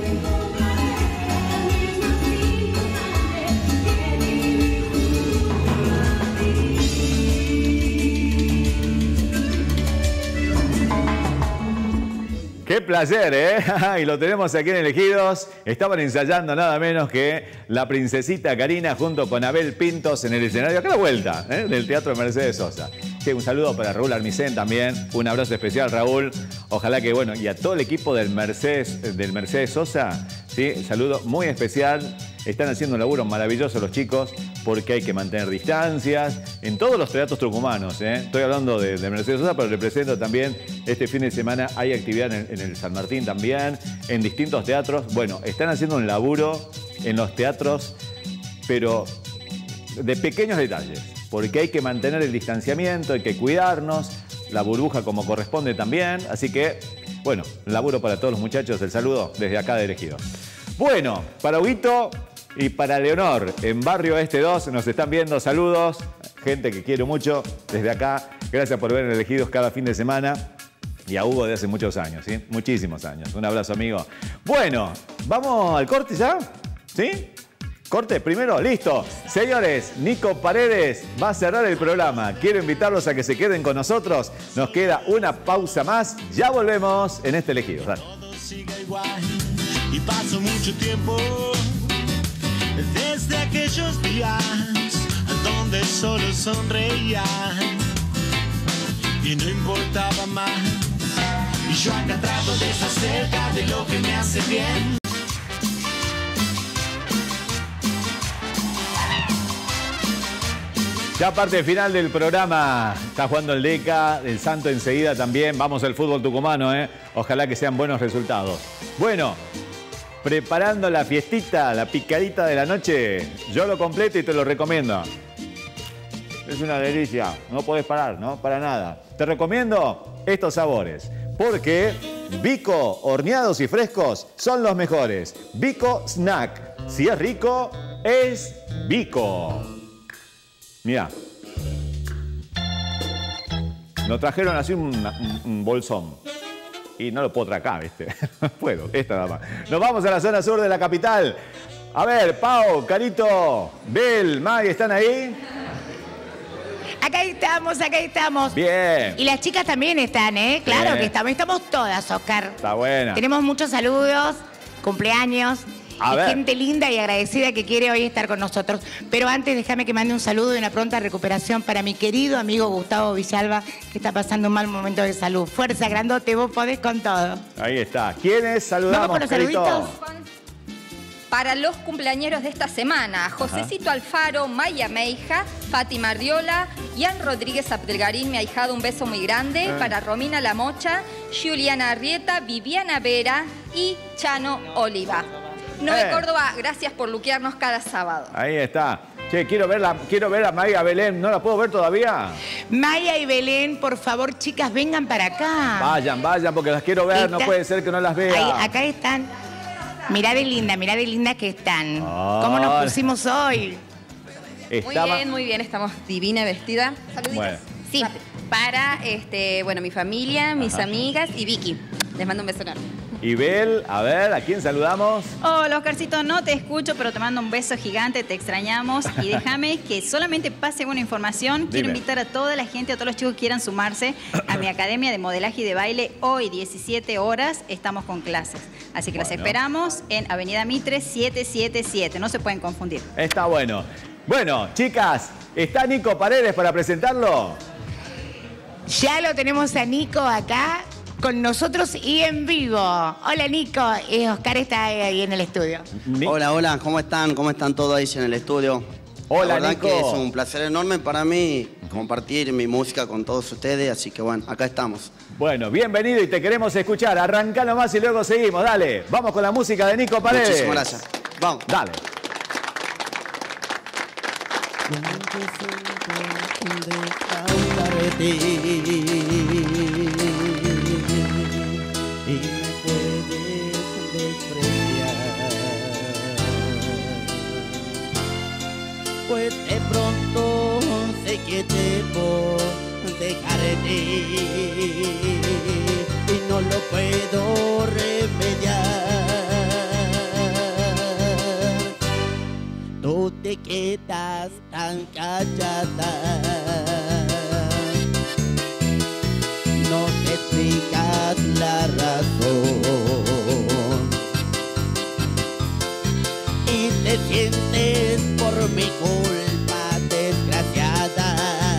A: Qué placer, Y lo tenemos aquí en Elegidos. Estaban ensayando nada menos que la princesita Karina junto con Abel Pintos en el escenario, acá a la vuelta, del Teatro Mercedes Sosa. Sí, un saludo para Raúl Armisen también. Un abrazo especial, Raúl. Ojalá que, y a todo el equipo del Mercedes Sosa, ¿sí? Saludo muy especial. Están haciendo un laburo maravilloso los chicos, porque hay que mantener distancias en todos los teatros tucumanos, Estoy hablando de Mercedes Sosa, pero represento también este fin de semana. Hay actividad en el San Martín también, en distintos teatros. Bueno, están haciendo un laburo en los teatros, pero de pequeños detalles, porque hay que mantener el distanciamiento, hay que cuidarnos, la burbuja como corresponde también. Así que, laburo para todos los muchachos. El saludo desde acá de Elegidos. Bueno, para Huguito y para Leonor, en Barrio Este 2, nos están viendo. Saludos, gente que quiero mucho desde acá. Gracias por ver Elegidos cada fin de semana. Y a Hugo de hace muchos años, ¿sí? Muchísimos años. Un abrazo, amigo. Bueno, ¿vamos al corte ya? ¿Sí? Corte, primero, listo. Señores, Nico Paredes va a cerrar el programa. Quiero invitarlos a que se queden con nosotros. Nos queda una pausa más. Ya volvemos en este Elegidos. Dale.
B: Todo sigue igual y pasó mucho tiempo desde aquellos días donde solo sonreía y no importaba más. Y yo acá trato de más acerca de lo que me hace bien.
A: Ya parte final del programa, está jugando el Deca, el Santo enseguida también. Vamos al fútbol tucumano, Ojalá que sean buenos resultados. Bueno, preparando la fiestita, la picadita de la noche, yo lo completo y te lo recomiendo. Es una delicia, no podés parar, ¿no? Para nada. Te recomiendo estos sabores, porque Vico, horneados y frescos, son los mejores. Vico Snack, si es rico, es Vico. Mirá. Nos trajeron así un bolsón. Y no lo puedo traer acá, ¿viste? No puedo, esta nada más. Nos vamos a la zona sur de la capital. A ver, Pau, Carito, Bel, May, ¿están ahí?
G: Acá estamos, acá estamos.
A: Bien.
G: Y las chicas también están, ¿eh? Claro
A: Bien.
G: que estamos. Estamos todas, Oscar.
A: Está buena.
G: Tenemos muchos saludos, cumpleaños.
A: A ver.
G: Gente linda y agradecida que quiere hoy estar con nosotros. Pero antes déjame que mande un saludo y una pronta recuperación para mi querido amigo Gustavo Villalba, que está pasando un mal momento de salud. Fuerza, grandote, vos podés con todo.
A: Ahí está. ¿Quiénes saludamos,
G: ¿Vamos con los
A: Carito?
G: saluditos?
H: Para los cumpleañeros de esta semana, Josecito Alfaro, Maya Meija, Fátima Ardiola, Ian Rodríguez Abdelgarín, mi ahijado, un beso muy grande. Para Romina La Mocha, Juliana Arrieta, Viviana Vera y Chano Oliva. Noé Córdoba, gracias por luquearnos cada sábado.
A: Ahí está. Che, quiero ver a Maya Belén. ¿No la puedo ver todavía?
G: Maya y Belén, por favor, chicas, vengan para acá.
A: Vayan, porque las quiero ver. No puede ser que no las vea.
G: Ahí, acá están. Mirá de linda que están. ¿Cómo nos pusimos hoy?
H: Muy bien, estamos divina vestida. Saluditos.
A: Bueno.
H: Sí, para mi familia, mis amigas y Vicky. Les mando un beso enorme.
A: Y Bel, a ver, ¿a quién saludamos?
J: Hola, Oscarcito, no te escucho, pero te mando un beso gigante, te extrañamos. Y déjame que solamente pase una información. Quiero
A: Dime.
J: invitar a toda la gente, a todos los chicos que quieran sumarse a mi academia de modelaje y de baile. Hoy, 17 horas, estamos con clases. Así que las esperamos en Avenida Mitre 777. No se pueden confundir.
A: Está bueno. Bueno, chicas, ¿está Nico Paredes para presentarlo?
G: Ya lo tenemos a Nico acá con nosotros y en vivo. Hola, Nico. Oscar está ahí en el estudio.
L: Hola, ¿cómo están? ¿Cómo están todos ahí en el estudio?
A: Hola,
L: La verdad
A: Nico.
L: que es un placer enorme para mí compartir mi música con todos ustedes, así que bueno, acá estamos.
A: Bueno, bienvenido y te queremos escuchar. Arrancá nomás y luego seguimos. Dale, vamos con la música de Nico Paredes.
L: Muchísimas gracias. Vamos.
A: Dale.
L: Y me puedes despreciar, pues de pronto sé que debo dejarte y no lo puedo remediar. Tú te quedas tan callada, no te explicas la razón y te sientes por mi culpa desgraciada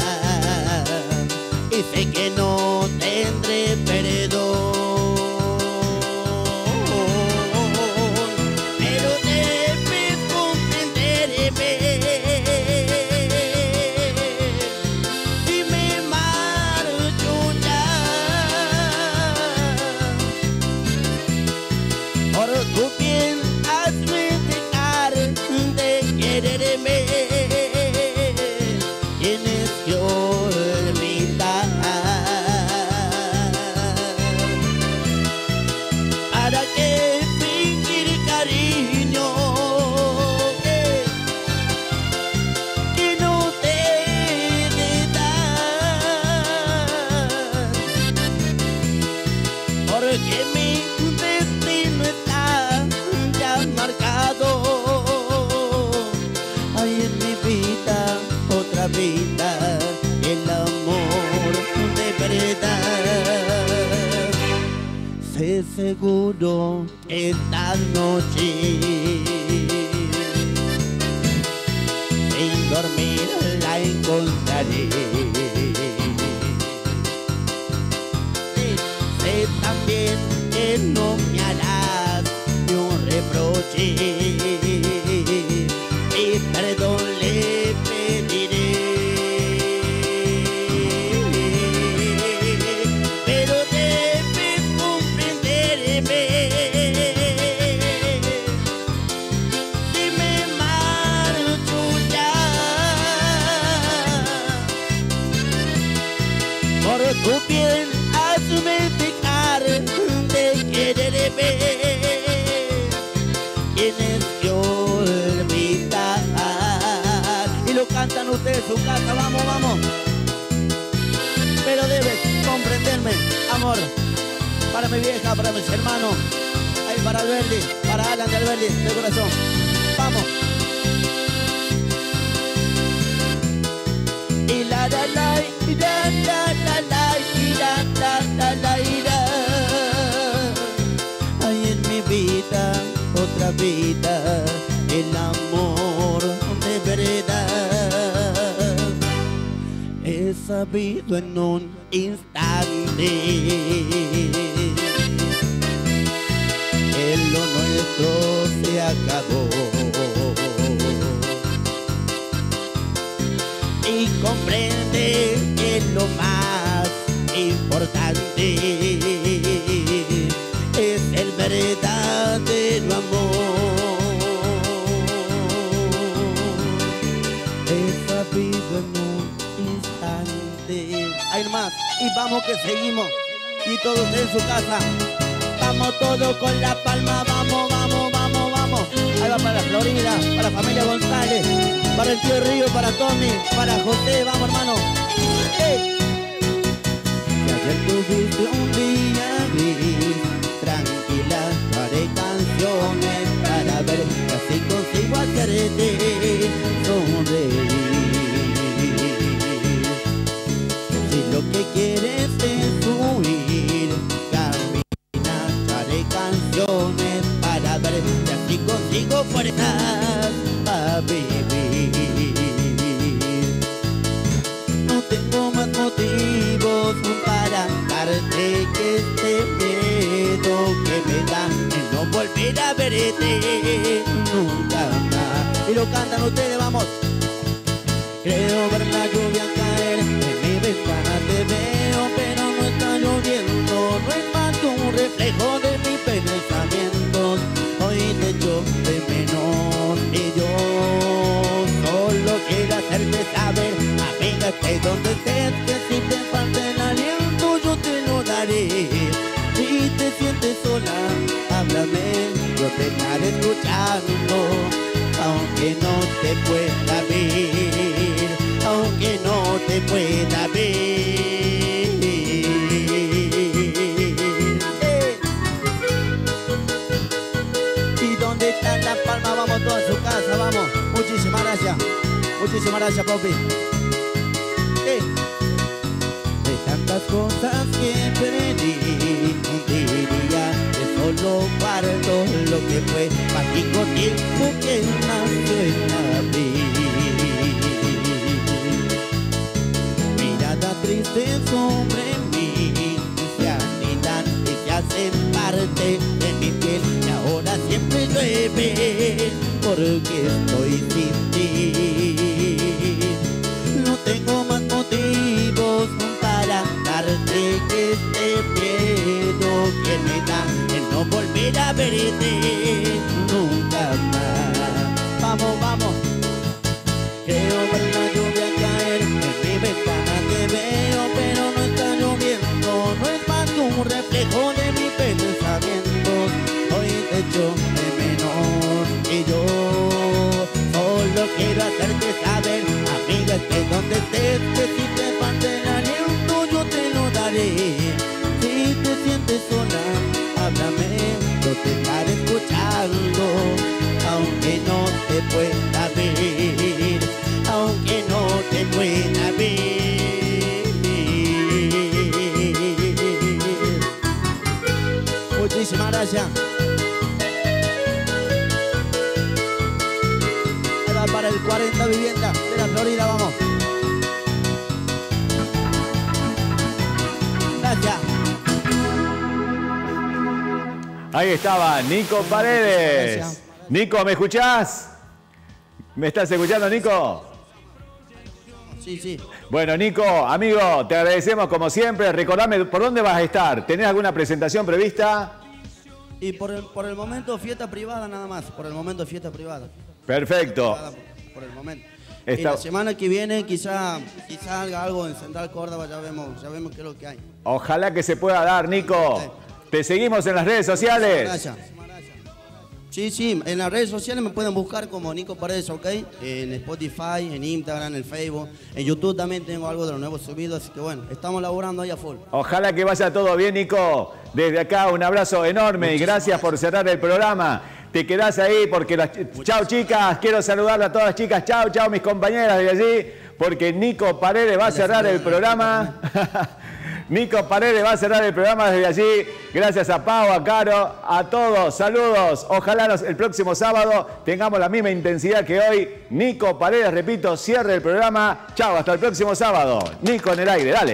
L: y sé que no tendré perdón, pero debes comprenderme. Si me marcho ya, por tu bien hazme dejar de quererme. Tienes que olvidar, ¿para qué fingir cariño que no te he de dar? Porque mi destino está ya marcado. Hay en mi vida otra vida, el amor de verdad. Sé seguro que esta noche sin dormir la encontraré. Sé también que
M: no me harás ni un reproche y perdón le pediré, pero debes comprenderme si me marcho ya. Por tu bien hazme dejar de quererme, tienes que olvidar. Y lo cantan ustedes en su casa, vamos, vamos. Pero debes comprenderme, amor, para mi vieja, para mis hermanos, ahí para Alberdi, para Alan de Alberdi, de corazón. Vamos. Y la la la, y la la la la, y la la la la, y la. Hay en mi vida otra vida, el amor de verdad. He sabido en un instante que lo nuestro se acabó. Y comprende que lo más importante es el verdadero amor. He sabido en un instante. Hay más, y vamos que seguimos. Y todos en su casa. Vamos todos con la palma, vamos, vamos, vamos, vamos. Ahí va para Florida, para la familia González, para el tío Río, para Tommy, para José, vamos hermano. ¡Hey! Si ayer tuviste un día gris, tranquila, haré canciones para ver que así consigo hacerte sonreír. Si lo que quieres es huir, canciones para ver si así consigo fuerzas a vivir. No tengo más motivos para darte que este miedo que me da el no volver a verte nunca más. Y lo cantan ustedes, vamos. Creo ver la lluvia caer en mi ventana, te veo pero no está lloviendo, no es más que un reflejo de mis pensamientos. Hoy te echo de menos y yo solo quiero hacerte saber, amiga, estés donde estés, que si te falta el aliento yo te lo daré. Si te sientes sola, háblame, yo te estaré escuchando, aunque no te pueda ver, aunque no te pueda ver. ¿Y dónde está la palma? Vamos todos a su casa, vamos. Muchísimas gracias, papi. De tantas cosas que perdí, diría que solo guardo lo que fue mágico tiempo que nació en abril. Mirada triste sobre mí, se anidan y se hacen parte de mi piel, y ahora siempre llueve porque estoy sin ti. No tengo más motivos para darte que este miedo que me da el no volver a verte nunca más. Vamos, vamos. Creo ver la lluvia caer en mi ventana, te veo pero no está lloviendo, no es más que un reflejo de mis pensamientos. Hoy te echo de menos y yo solo quiero hacerte saber, amiga, estés donde estés, que si te falta el aliento yo te lo daré. Si te sientes sola, háblame, yo te estaré escuchando, aunque no te pueda ver, aunque no te pueda ver. Muchísimas gracias. Ahí va para el 40 Vivienda de la Florida, vamos. Gracias.
A: Ahí estaba Nico Paredes.
L: Gracias.
A: Nico, ¿me escuchás? ¿Me estás escuchando, Nico?
L: Sí, sí.
A: Bueno, Nico, amigo, te agradecemos como siempre. Recordame, ¿por dónde vas a estar? ¿Tenés alguna presentación prevista?
L: Y por el momento fiesta privada nada más. Por el momento fiesta privada.
A: Perfecto.
L: Privada por el momento.
A: Está-
L: Y la semana que viene quizá haga algo en Central Córdoba, ya vemos qué es lo que hay.
A: Ojalá que se pueda dar, Nico. Te seguimos en las redes sociales.
L: Gracias. Sí, sí, en las redes sociales me pueden buscar como Nico Paredes, ¿ok? En Spotify, en Instagram, en Facebook. En YouTube también tengo algo de los nuevos subidos, así que bueno, estamos laburando ahí a full.
A: Ojalá que vaya todo bien, Nico. Desde acá un abrazo enorme y gracias por cerrar el programa. Te quedás ahí porque chao, chicas. Quiero saludar a todas las chicas. Chao, chao, mis compañeras de allí. Porque Nico Paredes va a cerrar el programa. Nico Paredes va a cerrar el programa desde allí. Gracias a Pau, a Caro, a todos. Saludos. Ojalá el próximo sábado tengamos la misma intensidad que hoy. Nico Paredes, repito, cierre el programa. Chao, hasta el próximo sábado. Nico en el aire, dale.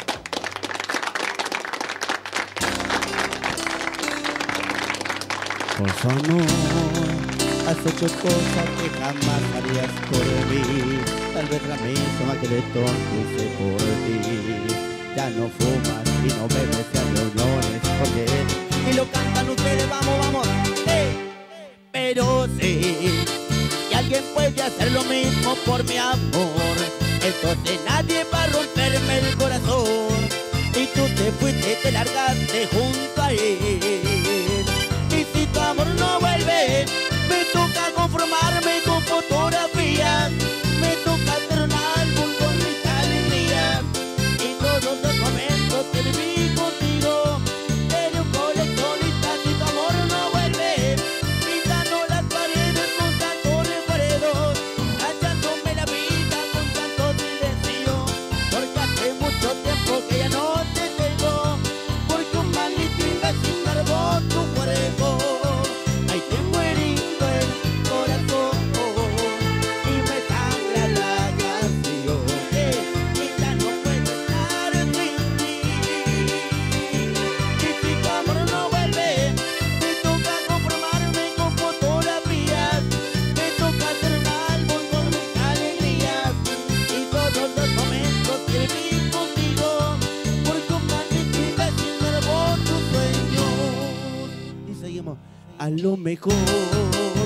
M: Cosa no, has hecho cosas que jamás harías por mí. Tal vez la misma que de tonto hice por ti. Ya no fumas y no bebes a reuniones porque y lo cantan ustedes, vamos, vamos. Pero sí, y alguien puede hacer lo mismo por mi amor. Entonces nadie va a romperme el corazón. Y tú te fuiste, te largaste junto a él. Y si tu amor no vuelve, me toca conformarme con fotografías. Me toca hacer un álbum con mis alegrías. Y todos los momentos que viví contigo, eres un coleccionista. Si tu amor no vuelve, pintando las paredes con tantos recuerdos, hallándome la vida con tanto silencio. Porque hace mucho tiempo que ya no te tengo, porque un maldito imbécil me robó tu cuerpo. Ahí tengo herido el corazón y me sangra la canción. Y ya no puedo estar sin ti. Y si tu amor no vuelve, me toca conformarme con fotografías. Me toca hacer un álbum con mis alegrías y todos los momentos que viví contigo, porque un maldito imbécil me robó tus sueños. Y seguimos. A lo mejor